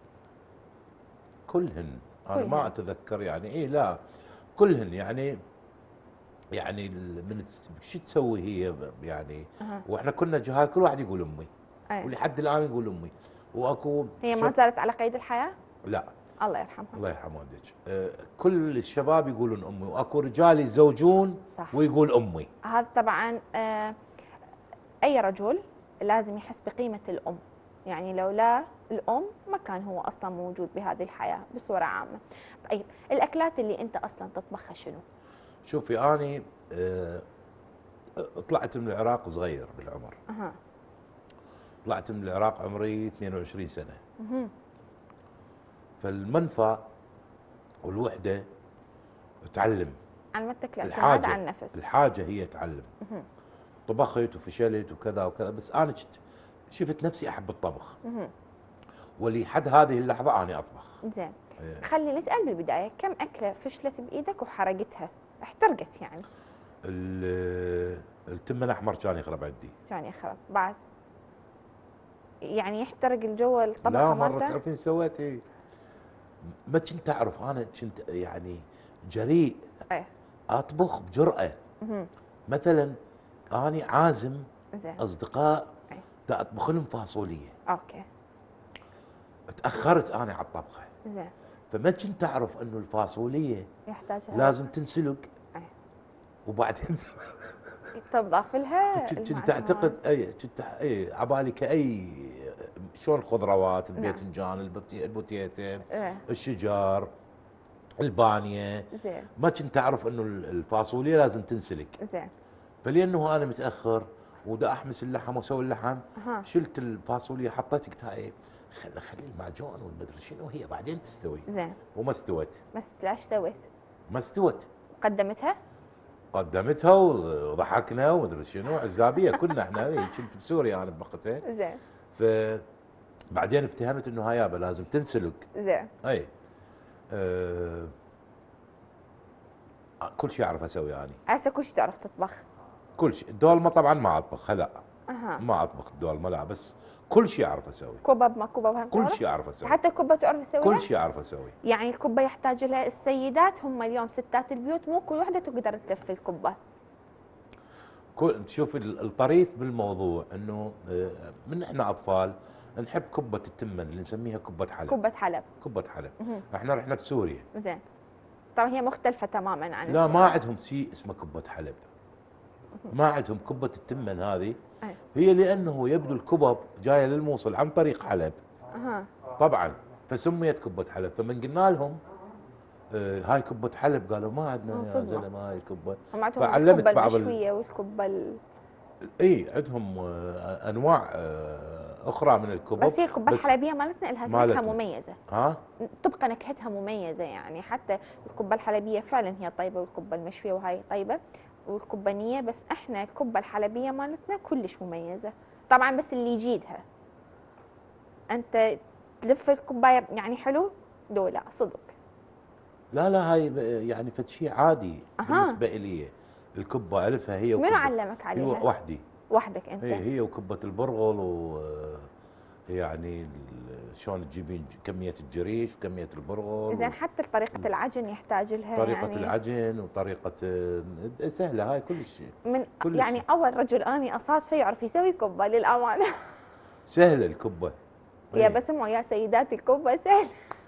كلهن انا كلهن. ما اتذكر يعني اي لا كلهن يعني يعني ال- من الس- شو تسوي هي ب- يعني أها. واحنا كنا جهال كل واحد يقول امي أي. ولحد الان يقول امي واكو هي ما شب- زالت على قيد الحياه؟ لا الله يرحمها. الله يرحم والديك. آه، كل الشباب يقولون امي واكو رجال يتزوجون صح. ويقول امي. هذا طبعا آه، اي رجل لازم يحس بقيمه الام، يعني لولا الام ما كان هو اصلا موجود بهذه الحياه بصوره عامه. طيب الاكلات اللي انت اصلا تطبخها شنو؟ شوفي اني آه، طلعت من العراق صغير بالعمر. اها طلعت من العراق عمري اثنين وعشرين سنه. مهم. فالمنفى والوحده تعلم. عن ما تكلم الحاجه عن نفس. الحاجه هي تعلم. مهم. طبخت وفشلت وكذا وكذا بس انا شت شفت نفسي احب الطبخ مهم. ولحد هذه اللحظه اني اطبخ. زين إيه. خلي نسال بالبدايه كم اكله فشلت بايدك وحرقتها؟ احترقت يعني؟ ال- التم الاحمر كان يخرب عندي. كان يخرب بعد يعني يحترق الجو الطبخه لا مره مالته؟ تعرفين سويت ايه؟ ما كنت اعرف انا كنت يعني جريء ايه اطبخ بجرأه. مهم. مثلا اني عازم زين اصدقاء أي. دا اطبخ لهم فاصوليه، اوكي تاخرت انا على الطبخه زين فما كنت اعرف انه الفاصوليه يحتاج هذا. لازم تنسلق أي. وبعدين تضاف لها كنت كنت المعجون. اعتقد اي كنت اي عبالي كاي شلون الخضروات، نعم. الباذنجان، البوتي- البوتيتة، إيه. الشجر، البانيه. زين ما كنت اعرف انه الفاصوليا لازم تنسلك. زين. فلانه انا متاخر ودا احمس اللحم واسوي اللحم، أها. شلت الفاصوليا حطيت قلت ايه خلي خلي المعجون والمدري شنو هي بعدين تستوي. زين. وما استوت. بس ليش سويت؟ ما استوت. قدمتها؟ قدمتها وضحكنا ومدري شنو عزابيه كنا احنا إيه، كنت بسوريا انا بوقتها. زين. فبعدين افتهمت انه هاي يابا لازم تنسلق. زين. اي أه كل شيء اعرف اسوي يعني. هسه كل شيء تعرف تطبخ؟ كل شيء. الدولمه طبعا ما اطبخها لا. اها. ما اطبخ الدولمه لا، بس كل شيء اعرف اسوي. كبب ما كبب هم كل تعرف؟ شيء اعرف اسوي. حتى الكبه تعرف تسويها؟ كل شيء اعرف اسوي. يعني الكبه يحتاج لها السيدات، هم اليوم ستات البيوت مو كل وحده تقدر تلف الكبه. كل تشوف ال- الطريف بالموضوع انه آه، من احنا اطفال نحب كبه التمن اللي نسميها كبه حلب. كبه حلب. كبه حلب. مهم. احنا رحنا بسوريا. زين. طبعا هي مختلفه تماما عن لا الكبة. ما عندهم شيء اسمه كبه حلب. ما عندهم كبه التمن هذه. أي. هي لانه يبدو الكبب جايه للموصل عن طريق حلب. اها. طبعا فسميت كبه حلب. فمن قلنا لهم آه هاي كبه حلب قالوا ما عندنا من يا صدمة. زلمه هاي الكبه. هم عندهم فعلمت الكبه بعض ال- المشويه والكبه ال... اي عندهم آه انواع آه اخرى من الكبب. بس هي الكبه بس الحلبيه مالتنا لها نكهه مالتنا. مميزه. ها تبقى نكهتها مميزه، يعني حتى الكبه الحلبيه فعلا هي طيبه، والكبه المشويه وهاي طيبه والكبانيه، بس احنا الكبه الحلبيه مالتنا كلش مميزه. طبعا بس اللي يجيدها انت تلف الكوبايه يعني حلو؟ لو لا صدق. لا لا هاي ب- يعني فد شيء عادي أها. بالنسبه لي. الكبه الفها هي منو وكبة- علمك هي عليها؟ وحدي. وحدك انت؟ هي هي وكبه البرغل و يعني ال- شلون تجيبين كميه الجريش وكميه البرغل. زين. حتى طريقه العجن يحتاج لها طريقه يعني العجن وطريقه آه، سهله هاي كل شيء. من كل يعني شيء. اول رجل اني اصادفه يعرف يسوي كبه للامانه. سهله الكبه. يا إيه. بس مو يا سيدات الكبه سهل.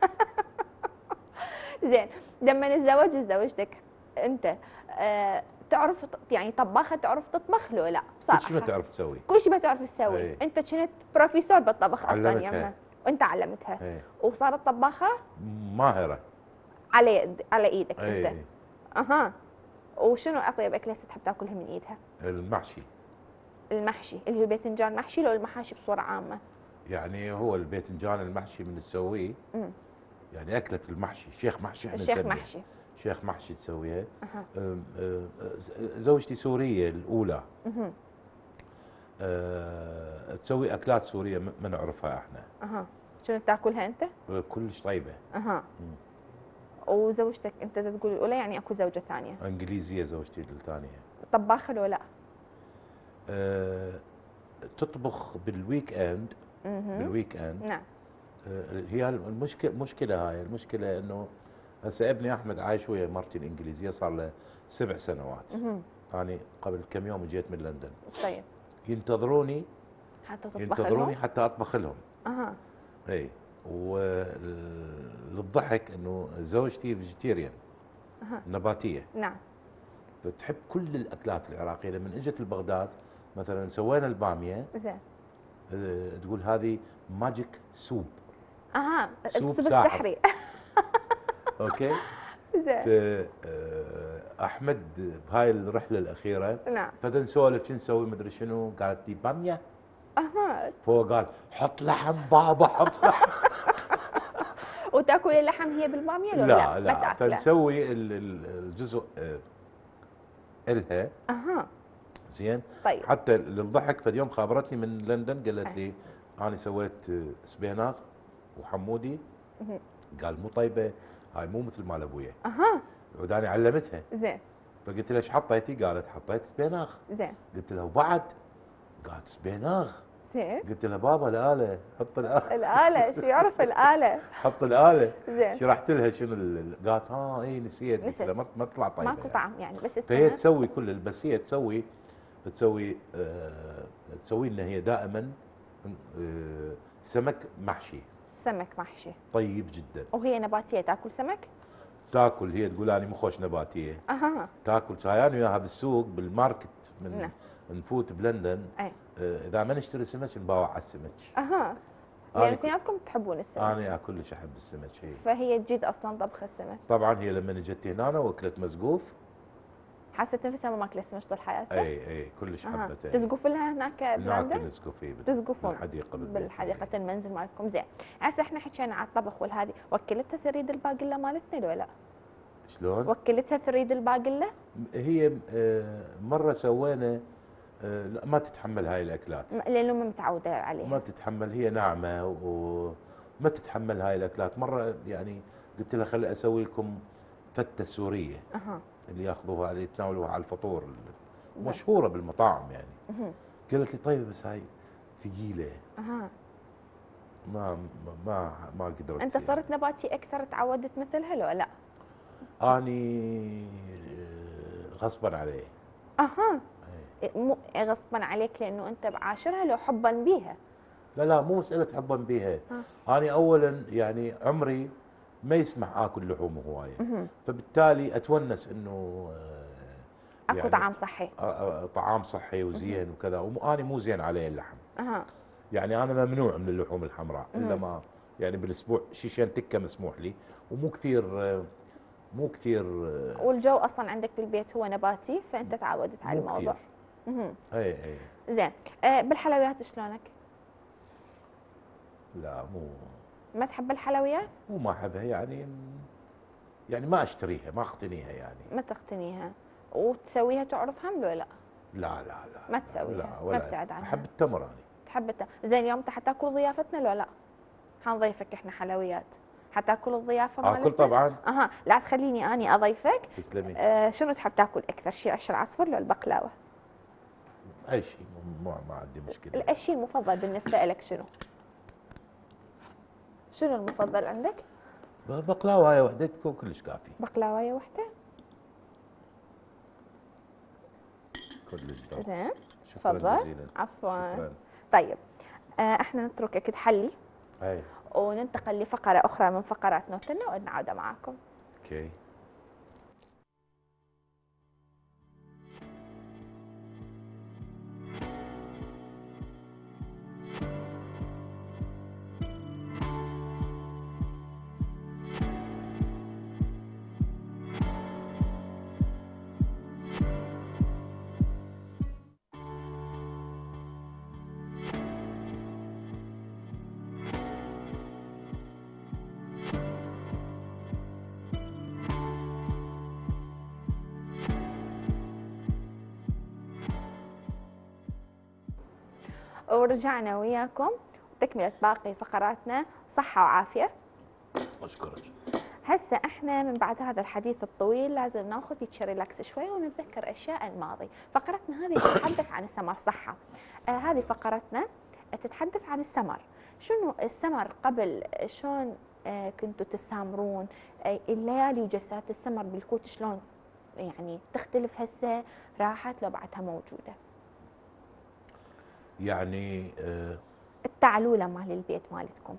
زين. لما نتزوج تزوجتك انت آه تعرف ط- يعني طباخه تعرف تطبخ لو لا؟ كل بصراحه شيء ما تعرف تسوي. كل شيء ما تعرف تسوي. إيه. انت كنت بروفيسور بالطبخ اصلا علمتها. يمها، وانت علمتها ايه وصارت طباخه ماهره. على يد على ايدك انت. ايه اها. وشنو اطيب اكله تحب تاكلها من ايدها؟ المحشي. المحشي اللي هو الباذنجان محشي لو المحاشي بصوره عامه؟ يعني هو الباذنجان المحشي من تسويه امم يعني اكله المحشي شيخ محشي احنا الشيخ نسميه. محشي. شيخ محشي تسويها. اها. أم، أه، زوجتي سوريه الاولى. اها. أه، تسوي اكلات سوريه م- ما نعرفها احنا. اها. شنو تاكلها انت؟ كلش طيبه. اها. مم. وزوجتك انت تقول الاولى، يعني اكو زوجه ثانيه انجليزيه زوجتي الثانيه. طباخه لو لا؟ أه، تطبخ بالويك اند. اها. بالويك اند. نعم. أه، هي المشكله مشكله هاي المشكله انه هسه ابني احمد عايش ويا مرتي الانجليزيه صار له سبع سنوات. اها. يعني قبل كم يوم جيت من لندن. طيب. ينتظروني حتى تطبخ ينتظروني لهم؟ حتى اطبخ لهم. اها. اي وللضحك انه زوجتي فيجيتيريان. أها. نباتيه. نعم. فتحب كل الاكلات العراقيه. لما اجت لبغداد مثلا سوينا الباميه زين. أه، تقول هذه ماجيك سوب. اها. سوب السوب ساحر. السحري. اوكي. زين. فاحمد بهاي الرحله الاخيره نعم. فدا نسولف شو نسوي مدري شنو قالت لي باميه. اها. فهو قال حط لحم بابا حط لحم. وتاكل اللحم هي بالباميه لو لا؟ لا ما لا تاكله. فنسوي ال- ال- الجزء آه، الها اها. زين. طيب. حتى للضحك فد يوم خابرتني من لندن قالت لي انا سويت آه، سبيناغ وحمودي. مهم. قال مو طيبه هاي مو مثل مال ابويا. اها. وداني علمتها. زين. فقلت لها ايش حطيتي؟ قالت حطيت سبيناغ. زين. قلت لها وبعد؟ قالت سبيناغ. زين. قلت لها بابا الاله حط الاله الآلة شو يعرف الآلة؟ حط الاله. زين. شرحت لها شنو ال- قالت ها اي نسيت. قلت نسيت. لها ما ما تطلع طيبه. ماكو طعم يعني بس فهي اسمها تسوي كل ال- بس هي تسوي تسوي آه تسوي لنا هي دائما آه سمك محشي سمك محشي. طيب جدا. وهي نباتية تاكل سمك؟ تاكل هي تقول انا مو خوش نباتيه. اها. تاكل شاي انا وياها بالسوق بالماركت من نعم. نفوت بلندن. اي. آه، اذا ما نشتري سمك نباوع على السمك. اها. أنا يعني كل- اثنيناتكم تحبون السمك. انا كلش احب السمك هي. فهي تجيد اصلا طبخ السمك. طبعا هي لما اجت هنا واكلت مسقوف. حست نفسها ما ماكله سمك طول حياتها. اي اي كلش أها. حبتها. تسقف لها هناك هناك بلندن؟ نسقف هي تسقفون بالحديقه بالبيت. بالحديقه المنزل مالتكم. زين، هسه احنا حكينا على الطبخ والهادي، وكلتها تريد الباقله مالتنا لو لا؟ شلون؟ وكلتها تريد الباقله؟ هي آه، مره سوينا آه، لا ما تتحمل هاي الاكلات. م- لانه ما متعوده ما عليها. تتحمل، هي ناعمه وما تتحمل هاي الاكلات. مره يعني قلت لها خلي اسوي لكم فته سوريه اها. اللي ياخذوها اللي يتناولوها على الفطور، مشهوره بالمطاعم يعني. اها. قالت لي طيب بس هاي ثقيله. اها. ما ما ما, ما قدرت. انت صرت نباتي اكثر، تعودت مثلها لو لا؟ اني آه، غصبا عليه. اها. إيه. مو غصبا عليك لانه انت بعاشرها لو حبا بيها. لا لا مو مساله حبا بيها. اني اولا يعني عمري ما يسمح اكل لحوم هوايه، فبالتالي اتونس انه آه، اكو طعام صحي. آه، آه، طعام صحي وزين وكذا، وانا مو زين علي اللحم. اها. يعني انا ممنوع من اللحوم الحمراء الا ما يعني بالاسبوع شيشين تكه مسموح لي، ومو كثير آه، مو كثير آه، والجو اصلا عندك بالبيت هو نباتي، فانت تعودت على مو الموضوع. كثير. اها. اي اي. زين، آه بالحلويات شلونك؟ لا مو ما تحب الحلويات؟ مو ما احبها يعني، يعني ما اشتريها ما اقتنيها يعني. ما تقتنيها وتسويها تعرف هم لو لا؟ لا لا لا ما تسويها، لا ما ولا ابتعد عنها. احب التمر انا. تحب الت... زين، يوم حتاكل ضيافتنا لو لا؟ حنضيفك احنا حلويات، حتاكل الضيافه مالتنا؟ اكل طبعا. اها، لا تخليني اني اضيفك. تسلمي. آه شنو تحب تاكل اكثر شيء، عيش العصفر لو البقلاوه؟ اي شيء مو ما عندي مشكله. الشيء المفضل بالنسبه لك شنو؟ شنو المفضل عندك؟ بقلاوه هاي وحده تكون كلش كافي. بقلاوه وحده؟ كلش ذوق. زين، شكراً تفضل. جزيلاً. عفوا. شكراً. طيب، آه احنا نتركك تحلي اي وننتقل لفقره اخرى من فقرات نوتنا ونعود معاكم. اوكي. ورجعنا وياكم وتكملة باقي فقراتنا صحة وعافية. اشكرك. هسه احنا من بعد هذا الحديث الطويل لازم ناخذ هيك ريلاكس شوي ونتذكر اشياء الماضي. فقرتنا هذه تتحدث عن السمر صحة. آه هذه فقرتنا تتحدث عن السمر. شنو السمر قبل، شلون آه كنتوا تسامرون، آه الليالي وجلسات السمر بالكوت شلون يعني تختلف هسه، راحت لو بعدها موجودة؟ يعني آه التعلولة مال البيت مالتكم.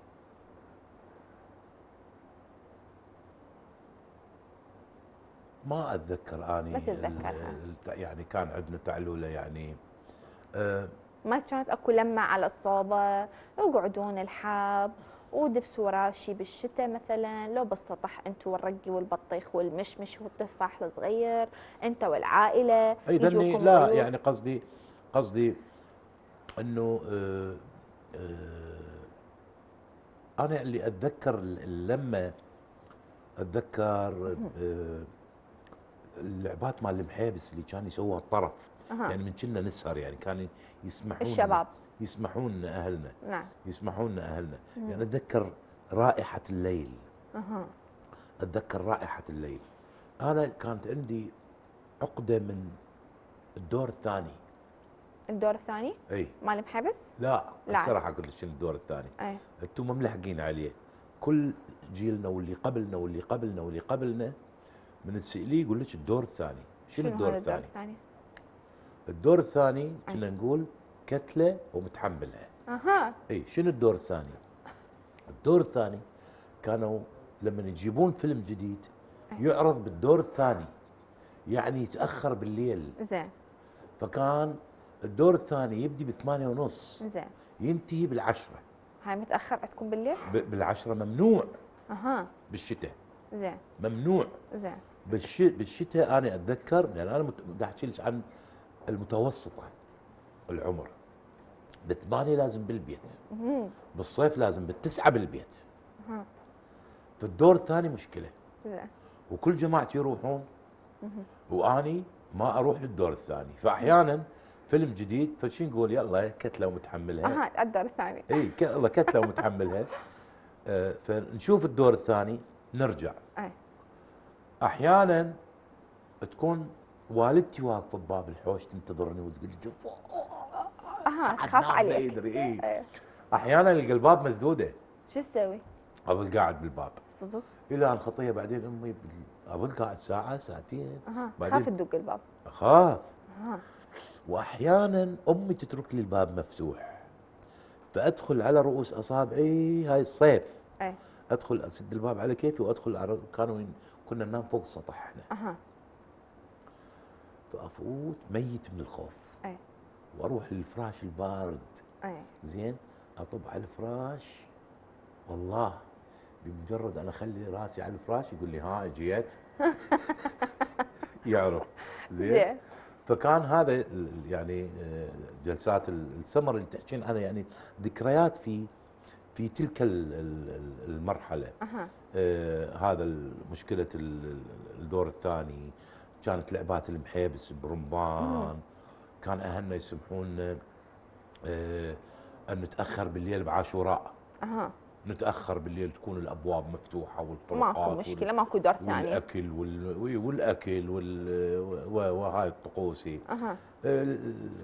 ما اتذكر اني ما تتذكرها. ال- ال- يعني كان عندنا تعلوله يعني آه ما كانت اكو لمة على الصوبة، يقعدون الحاب ودبسوا راشي بالشتاء مثلا، لو بالسطح انتم والرقي والبطيخ والمشمش والتفاح الصغير انت والعائلة ايضا يجوكم لا ضيوف. يعني قصدي قصدي انه آه آه انا اللي اتذكر اللمه، اتذكر آه اللعبات مال المحابس اللي كان يسووها الطرف. أها. يعني من كنا نسهر يعني كان يسمحون الشباب. يسمحون اهلنا نعم. يسمحون اهلنا يعني اتذكر رائحه الليل. أها. اتذكر رائحه الليل. انا كانت عندي عقده من الدور الثاني. الدور الثاني اي مال محبس؟ لا لا. الصراحه اقول لك شنو الدور الثاني. اي. انتم ما ملحقين عليه. كل جيلنا واللي قبلنا واللي قبلنا واللي قبلنا من تساليه يقول لك الدور الثاني. شنو الدور هذا الدور الثاني؟ الثاني؟ الدور الثاني كنا نقول كتله ومتحملها. اها. اي شنو الدور الثاني؟ الدور الثاني كانوا لما يجيبون فيلم جديد يعرض بالدور الثاني، يعني يتاخر بالليل. زين. فكان الدور الثاني يبدي بثمانية ونص، زين. ينتهي بالعشرة. هاي متاخر عندكم بالليل؟ ب- بالعشرة ممنوع. اها. بالشتاء زين. ممنوع. زين. بالش... بالشتاء انا اتذكر، لان انا مت... بدي احكي لك عن المتوسطه العمر، بالثمانيه لازم بالبيت، مهم. بالصيف لازم بالتسعه بالبيت. اها. في الدور الثاني مشكله، زين. وكل جماعتي يروحون واني ما اروح للدور الثاني. فاحيانا فيلم جديد فشي نقول يلا كتله ومتحملها. اها الدور الثاني. اي يلا كتله ومتحملها. آه فنشوف الدور الثاني نرجع. اي. احيانا تكون والدتي واقفه بباب الحوش تنتظرني وتقول لي اها تخاف عليك. يدري اي. ايه. احيانا القى الباب مسدوده، شو تسوي؟ اظل قاعد بالباب صدق؟ الى ان خطيه. بعدين امي بال- اظل قاعد ساعه ساعتين. اها بعدين تخاف تدق الباب. اخاف. اها. واحيانا امي تترك لي الباب مفتوح، فادخل على رؤوس اصابعي. هاي الصيف اي. ادخل اسد الباب على كيفي وادخل على كانوا كنا ننام فوق السطح احنا. اها. فافوت ميت من الخوف. اي. واروح للفراش البارد. اي. زين اطب على الفراش، والله بمجرد انا اخلي راسي على الفراش يقول لي ها جيت. يعرف. زين. فكان هذا ال- يعني آه، جلسات ال- السمر اللي تحكين عنها، يعني ذكريات في في تلك ال- ال- المرحله. اها. آه هذا ال- مشكله ال- الدور الثاني كانت لعبات المحيبس برمضان. كان اهلنا يسمحون آه ان نتاخر بالليل بعاشوراء. اها. نتاخر بالليل تكون الابواب مفتوحه والطرقات ماكو مشكله، ماكو دور ثاني. والاكل وال... والاكل وال... و- وهاي الطقوس هي. اها. ال-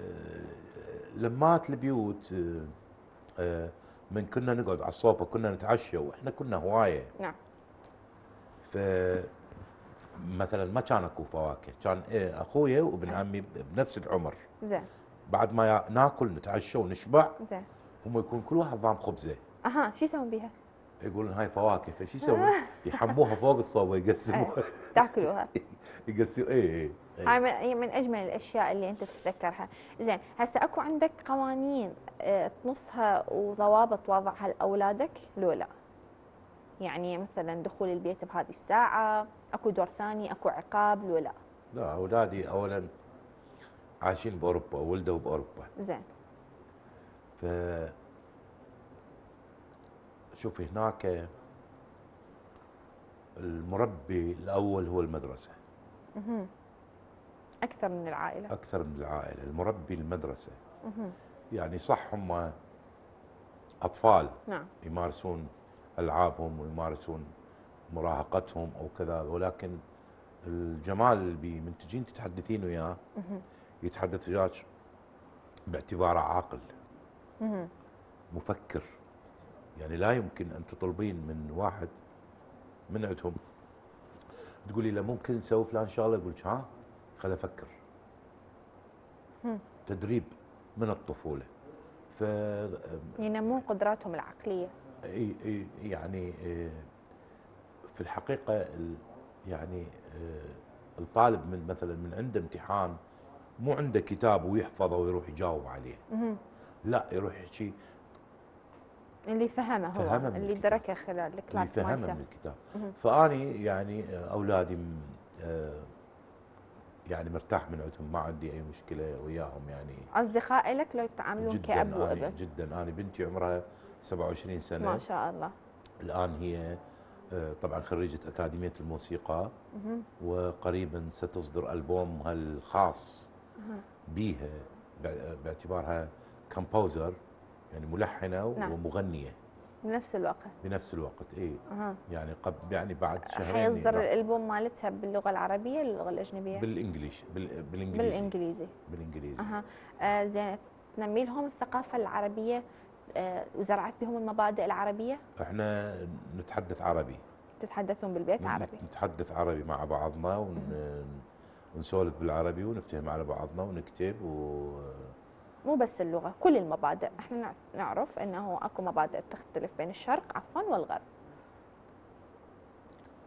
لمات البيوت آه، آه، من كنا نقعد على الصوفه كنا نتعشى واحنا كنا هوايه. نعم. ف مثلا ما كان اكو فواكه، كان إيه اخويا وابن عمي بنفس العمر، زين. بعد ما يا- ناكل نتعشى ونشبع زين. هم يكون كل واحد ضام خبزه. اها شو يسوون بيها؟ يقولون هاي فواكه، فشو يسوون؟ يحموها فوق الصوبه يقسموها. تاكلوها. يقسموا اي اي هاي من هي من اجمل الاشياء اللي انت تتذكرها. زين، هسه اكو عندك قوانين آه، تنصها وضوابط وضعها لاولادك لو لا؟ يعني مثلا دخول البيت بهذه الساعه، اكو دور ثاني، اكو عقاب لو لا؟ لا اولادي اولا عايشين باوروبا، ولدوا باوروبا. زين. ف شوفي هناك المربي الاول هو المدرسه. اها. اكثر من العائله. اكثر من العائله، المربي المدرسه. اها. يعني صح هم اطفال نعم. يمارسون العابهم ويمارسون مراهقتهم او كذا، ولكن الجمال اللي بي من تجين تتحدثين وياه اها. يتحدث وياك باعتباره عاقل اها. مفكر. يعني لا يمكن ان تطلبين من واحد من عندهم تقولي له ممكن نسوي فلان شغله يقول لك ها خل افكر. هم. تدريب من الطفوله. ف ينمون قدراتهم العقليه. اي اي يعني إيه، في الحقيقه ال- يعني إيه، الطالب من مثلا من عنده امتحان مو عنده كتاب ويحفظه ويروح يجاوب عليه. اها. لا يروح يحكي اللي فهمه هو، فهمه من اللي الكتاب. دركه خلال اللي الكلاس فهمه مالته. من الكتاب. مهم. فاني يعني اولادي م- آه، يعني مرتاح من عندهم، ما عندي اي مشكله وياهم يعني. اصدقاء لك لو يتعاملون جدا كاب أنا وابن؟ جدا انا بنتي عمرها سبعة وعشرين سنه ما شاء الله. الان هي آه، طبعا خريجه اكاديميه الموسيقى، مهم. وقريبا ستصدر البومها الخاص مهم. بيها بع- باعتبارها كومبوزر، يعني ملحنه نعم. ومغنيه بنفس الوقت. بنفس الوقت. اي اها. يعني قبل يعني بعد شهرين حيصدر راح- الالبوم مالتها باللغه العربيه ولا اللغه الاجنبيه؟ بالانجليش بال... بالانجليزي بالانجليزي. بالانجليزي. اها. آه زين، تنمي لهم الثقافه العربيه آه وزرعت بهم المبادئ العربيه؟ احنا نتحدث عربي، تتحدثون بالبيت عربي؟ نتحدث عربي مع بعضنا ون... ونسولف بالعربي ونفتهم على بعضنا ونكتب و... مو بس اللغه، كل المبادئ. احنا نع- نعرف انه اكو مبادئ تختلف بين الشرق عفوا والغرب.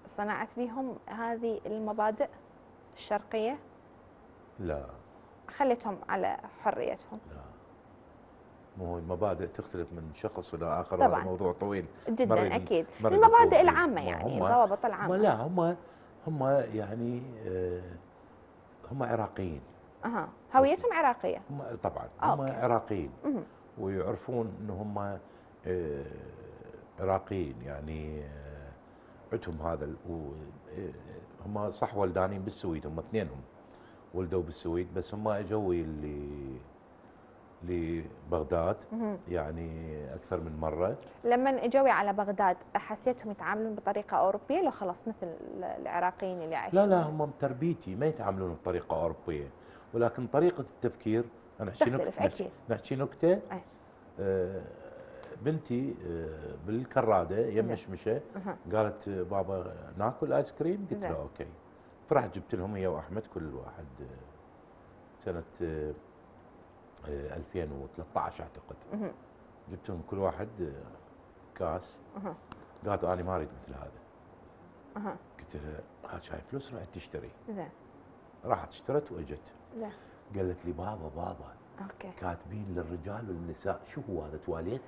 صنعت بهم هذه المبادئ الشرقية؟ لا خليتهم على حريتهم؟ لا، مو المبادئ تختلف من شخص الى اخر، طبعاً. وهذا موضوع طويل جدا مرة اكيد. مرة المبادئ دخول. العامة ما يعني هم- الضوابط هم العامة. لا هم هم يعني آه، هم عراقيين. اها، هويتهم عراقية. هم طبعا آه، هم أوكي. عراقيين، مهم. ويعرفون ان هم آه، عراقيين، يعني آه، عندهم هذا ال- و- آه، هم صح ولدانين بالسويد، هم اثنينهم ولدوا بالسويد، بس هم اجوا اللي لبغداد مهم. يعني اكثر من مره. لما اجوا على بغداد حسيتهم يتعاملون بطريقة أوروبية لو خلاص مثل العراقيين اللي عايشين؟ لا لا، هم تربيتي ما يتعاملون بطريقه اوروبيه، ولكن طريقه التفكير انا نحكي تختلف نكته أكيد. نحكي نكته أي. آه، بنتي آه، بالكراده يم زين. مشمشه أها. قالت آه، بابا ناكل ايس كريم؟ قلت زين. لها اوكي. فرحت جبت لهم هي واحمد كل واحد آه، سنه آه، آه، ألفين وثلاثطعش اعتقد. مهم. جبت لهم كل واحد آه، كاس. أها. قالت انا ما اريد مثل هذا. أها. قلت لها هات شاي فلوس رحت تشتري. زين. راحت اشترت واجت. زين. قالت لي بابا بابا اوكي. كاتبين للرجال والنساء. شو هو هذا تواليت؟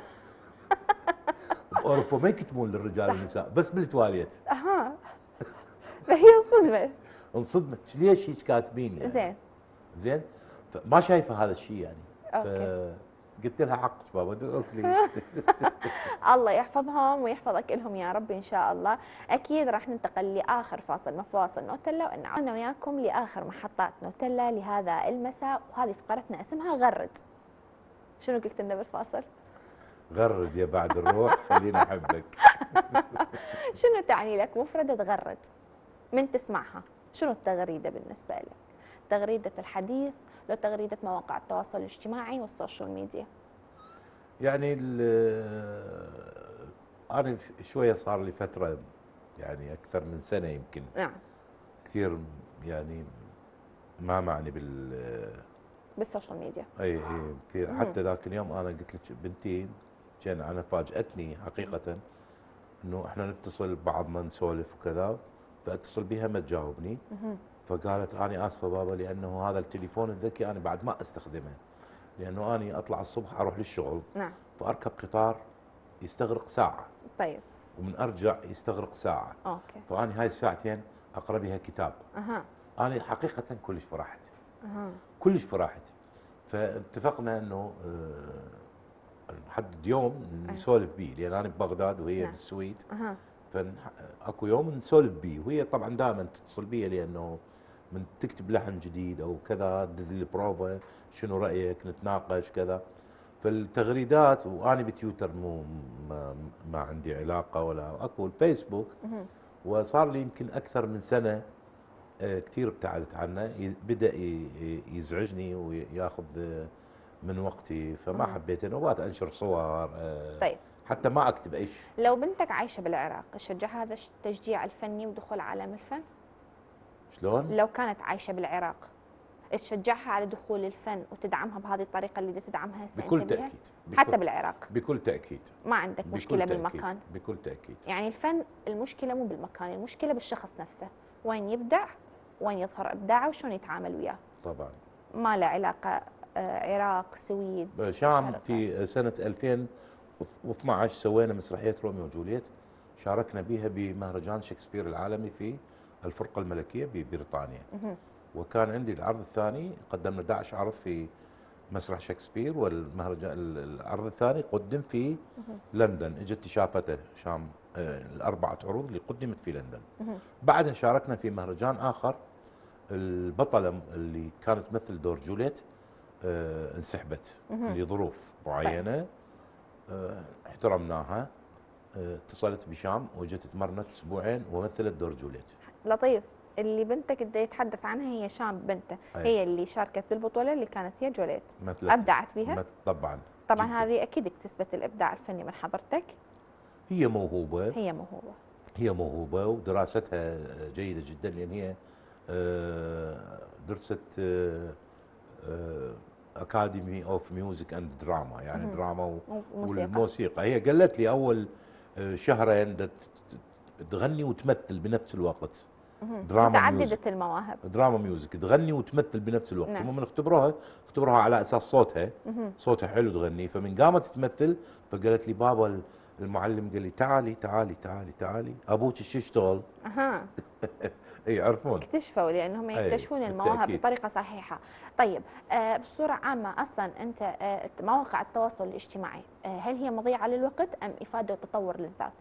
باوروبا ما يكتبون للرجال صح. والنساء، بس بالتواليت. اها. فهي انصدمت. انصدمت ليش هيك كاتبين يعني. زين. زين ما شايفه هذا الشيء يعني. اوكي. فقلت لها حقك بابا اكلي. الله يحفظهم ويحفظك لهم يا رب ان شاء الله. اكيد راح ننتقل لاخر فاصل من فواصل نوتيلا، وان انا وياكم لاخر محطات نوتيلا لهذا المساء، وهذه فقرتنا اسمها غرد. شنو قلت لنا بالفاصل؟ غرد يا بعد الروح خليني احبك. شنو تعني لك مفردة غرد؟ من تسمعها شنو التغريدة بالنسبة لك؟ تغريدة الحديث لو تغريدة مواقع التواصل الاجتماعي والسوشيال ميديا؟ يعني انا شويه صار لي فتره، يعني اكثر من سنه يمكن نعم. كثير يعني ما معني بال بالسوشيال ميديا. اي اي كثير. حتى ذاك اليوم انا قلت لك بنتي كان انا فاجاتني حقيقه انه احنا نتصل ببعضنا نسولف وكذا، فاتصل بها ما تجاوبني. فقالت انا اسفه بابا لانه هذا التليفون الذكي انا بعد ما استخدمه، لانه انا اطلع الصبح اروح للشغل. نعم. فاركب قطار يستغرق ساعه. طيب. ومن ارجع يستغرق ساعه. اوكي. فانا هاي الساعتين اقرا بها كتاب. اها. انا حقيقه كلش فرحت. اها. كلش فرحت. فاتفقنا انه آه، نحدد يوم نسولف به، لان انا ببغداد وهي نعم. بالسويد. اها. فاكو يوم نسولف به، وهي طبعا دائما تتصل بي لانه من تكتب لحن جديد او كذا تدز لي بروفا شنو رايك نتناقش كذا. فالتغريدات وانا بتويتر مو ما, ما عندي علاقه، ولا اكو الفيسبوك. مهم. وصار لي يمكن اكثر من سنه آه، كثير ابتعدت عنه، ي- بدا ي- يزعجني وياخذ آه، من وقتي، فما مم. حبيت نوبات انشر صور آه، طيب. حتى ما اكتب اي شيء. لو بنتك عايشة بالعراق تشجع هذا التشجيع الفني ودخول عالم الفن؟ شلون؟ لو كانت عايشة بالعراق تشجعها على دخول الفن وتدعمها بهذه الطريقة اللي تدعمها هسه بكل انت بها؟ تاكيد. بكل حتى بالعراق بكل تاكيد. ما عندك بكل مشكلة تأكيد. بالمكان؟ بكل تاكيد. يعني الفن المشكلة مو بالمكان، المشكلة بالشخص نفسه، وين يبدع، وين يظهر إبداعه، وشلون يتعامل وياه. طبعا. ما له علاقة آه، عراق، سويد، شام شرق. في سنه ألفين واثنعش سوينا مسرحيه روميو وجولييت، شاركنا بها بمهرجان شكسبير العالمي في الفرقه الملكيه ببريطانيا. مهم. وكان عندي العرض الثاني، قدمنا أحد عشر عرض في مسرح شكسبير، والمهرجان العرض الثاني قدم في لندن. اجت شافته شام آه، الاربعه عروض اللي قدمت في لندن. مهم. بعدها شاركنا في مهرجان اخر، البطله اللي كانت تمثل دور جوليت آه، انسحبت مهم. لظروف معينه. آه، احترمناها. آه، اتصلت بشام وجت تمرنت اسبوعين ومثلت دور جوليت. لطيف. اللي بنتك بدها يتحدث عنها هي شام بنته، أي. هي اللي شاركت بالبطولة اللي كانت هي جوليت. مثلت أبدعت بها؟ مث- طبعا. طبعا جداً. هذه أكيد اكتسبت الإبداع الفني من حضرتك. هي موهوبه. هي موهوبة. هي موهوبة ودراستها جيدة جدا، لأن هي آه، درست أكاديمي أوف ميوزك أند دراما، يعني مهم. دراما و- وموسيقى. والموسيقى. هي قالت لي أول آه، شهرين دت- تغني وتمثل بنفس الوقت. دراما متعددة ميوزك. المواهب. دراما ميوزك، تغني وتمثل بنفس الوقت. نعم. هم من اختبروها اختبروها على اساس صوتها، صوتها حلو تغني، فمن قامت تمثل فقالت لي بابا المعلم قال لي تعالي تعالي تعالي تعالي ابوك ايش يشتغل؟ اها اي يعرفون. اكتشفوا لانهم أي، يكتشفون المواهب بالتأكيد. بطريقه صحيحه. طيب آه بصوره عامه اصلا انت آه مواقع التواصل الاجتماعي آه هل هي مضيعه للوقت ام افاده وتطور للذات؟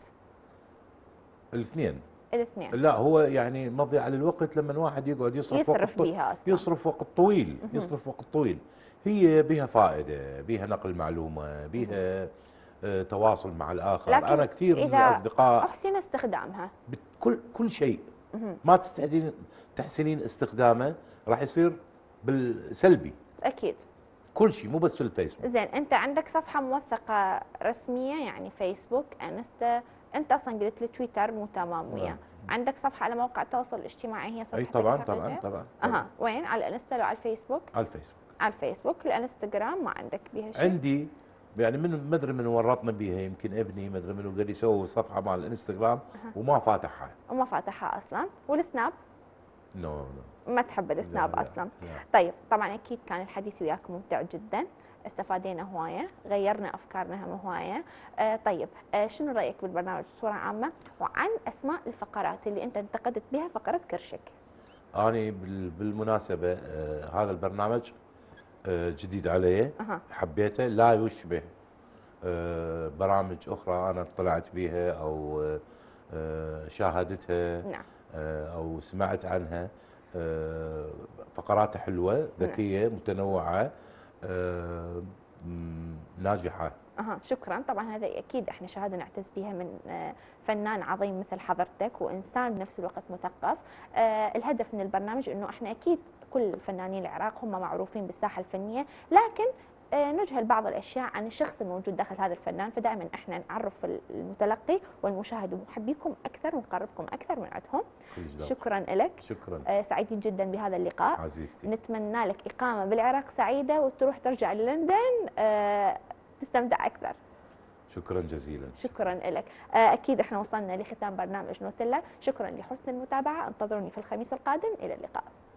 الاثنين. الاثنين. لا هو يعني مضيعة للوقت لما الواحد يقعد يصرف يصرف وقت طو- بيها أصلاً. يصرف وقت طويل، يصرف وقت طويل. هي بها فائدة، بها نقل معلومة، بها آه تواصل مع الآخر. لكن أنا كثير من إذا الأصدقاء احسن استخدامها كل كل شيء ما تستحسنين تحسنين استخدامه راح يصير بالسلبي. اكيد. كل شيء مو بس الفيسبوك. زين انت عندك صفحه موثقه رسميه يعني فيسبوك انستا، انت اصلا قلت لي تويتر مو تمام وياه. نعم. عندك صفحه على مواقع التواصل الاجتماعي هي صفحتك اي طبعا الحقيقية؟ طبعا طبعا, اها طبعاً. وين؟ على الانستا لو على الفيسبوك؟ على الفيسبوك. على الفيسبوك. الانستغرام ما عندك بيها شيء؟ عندي يعني من ما ادري من ورطنا بيها، يمكن ابني ما ادري منو قال لي سوي صفحه مع الانستغرام وما فاتحها. وما فاتحها اصلا. والسناب؟ نو نو ما تحب السناب لا، لا، اصلا. لا. طيب طبعا اكيد كان الحديث وياك ممتع جدا، استفادينا هوايه، غيرنا افكارنا هم هوايه. آه طيب آه شنو رايك بالبرنامج بصوره عامه وعن اسماء الفقرات اللي انت انتقدت بها فقره كرشك؟ اني بال- بالمناسبه آه هذا البرنامج آه جديد علي. أها. حبيته، لا يشبه آه برامج اخرى انا طلعت بيها او آه شاهدتها نعم. آه او سمعت عنها. آه فقراته حلوه، ذكيه، متنوعه، آه م- ناجحه. اها شكرا. طبعا هذا اكيد احنا شهاده نعتز بها من آه، فنان عظيم مثل حضرتك وانسان بنفس الوقت مثقف. آه، الهدف من البرنامج انه احنا اكيد كل فنانين العراق هم معروفين بالساحه الفنيه، لكن آه، نجهل بعض الاشياء عن الشخص الموجود داخل هذا الفنان، فدائما احنا نعرف المتلقي والمشاهد ومحبيكم اكثر ونقربكم اكثر من عندهم. كلش ذوق. شكرا لك. شكرا آه، سعيدين جدا بهذا اللقاء. عزيزتي. نتمنى لك اقامه بالعراق سعيده وتروح ترجع للندن آه، تستمتع اكثر. شكرا جزيلا. شكرا لك. اكيد احنا وصلنا لختام برنامج نوتيلا. شكرا لحسن المتابعه، انتظروني في الخميس القادم. الى اللقاء.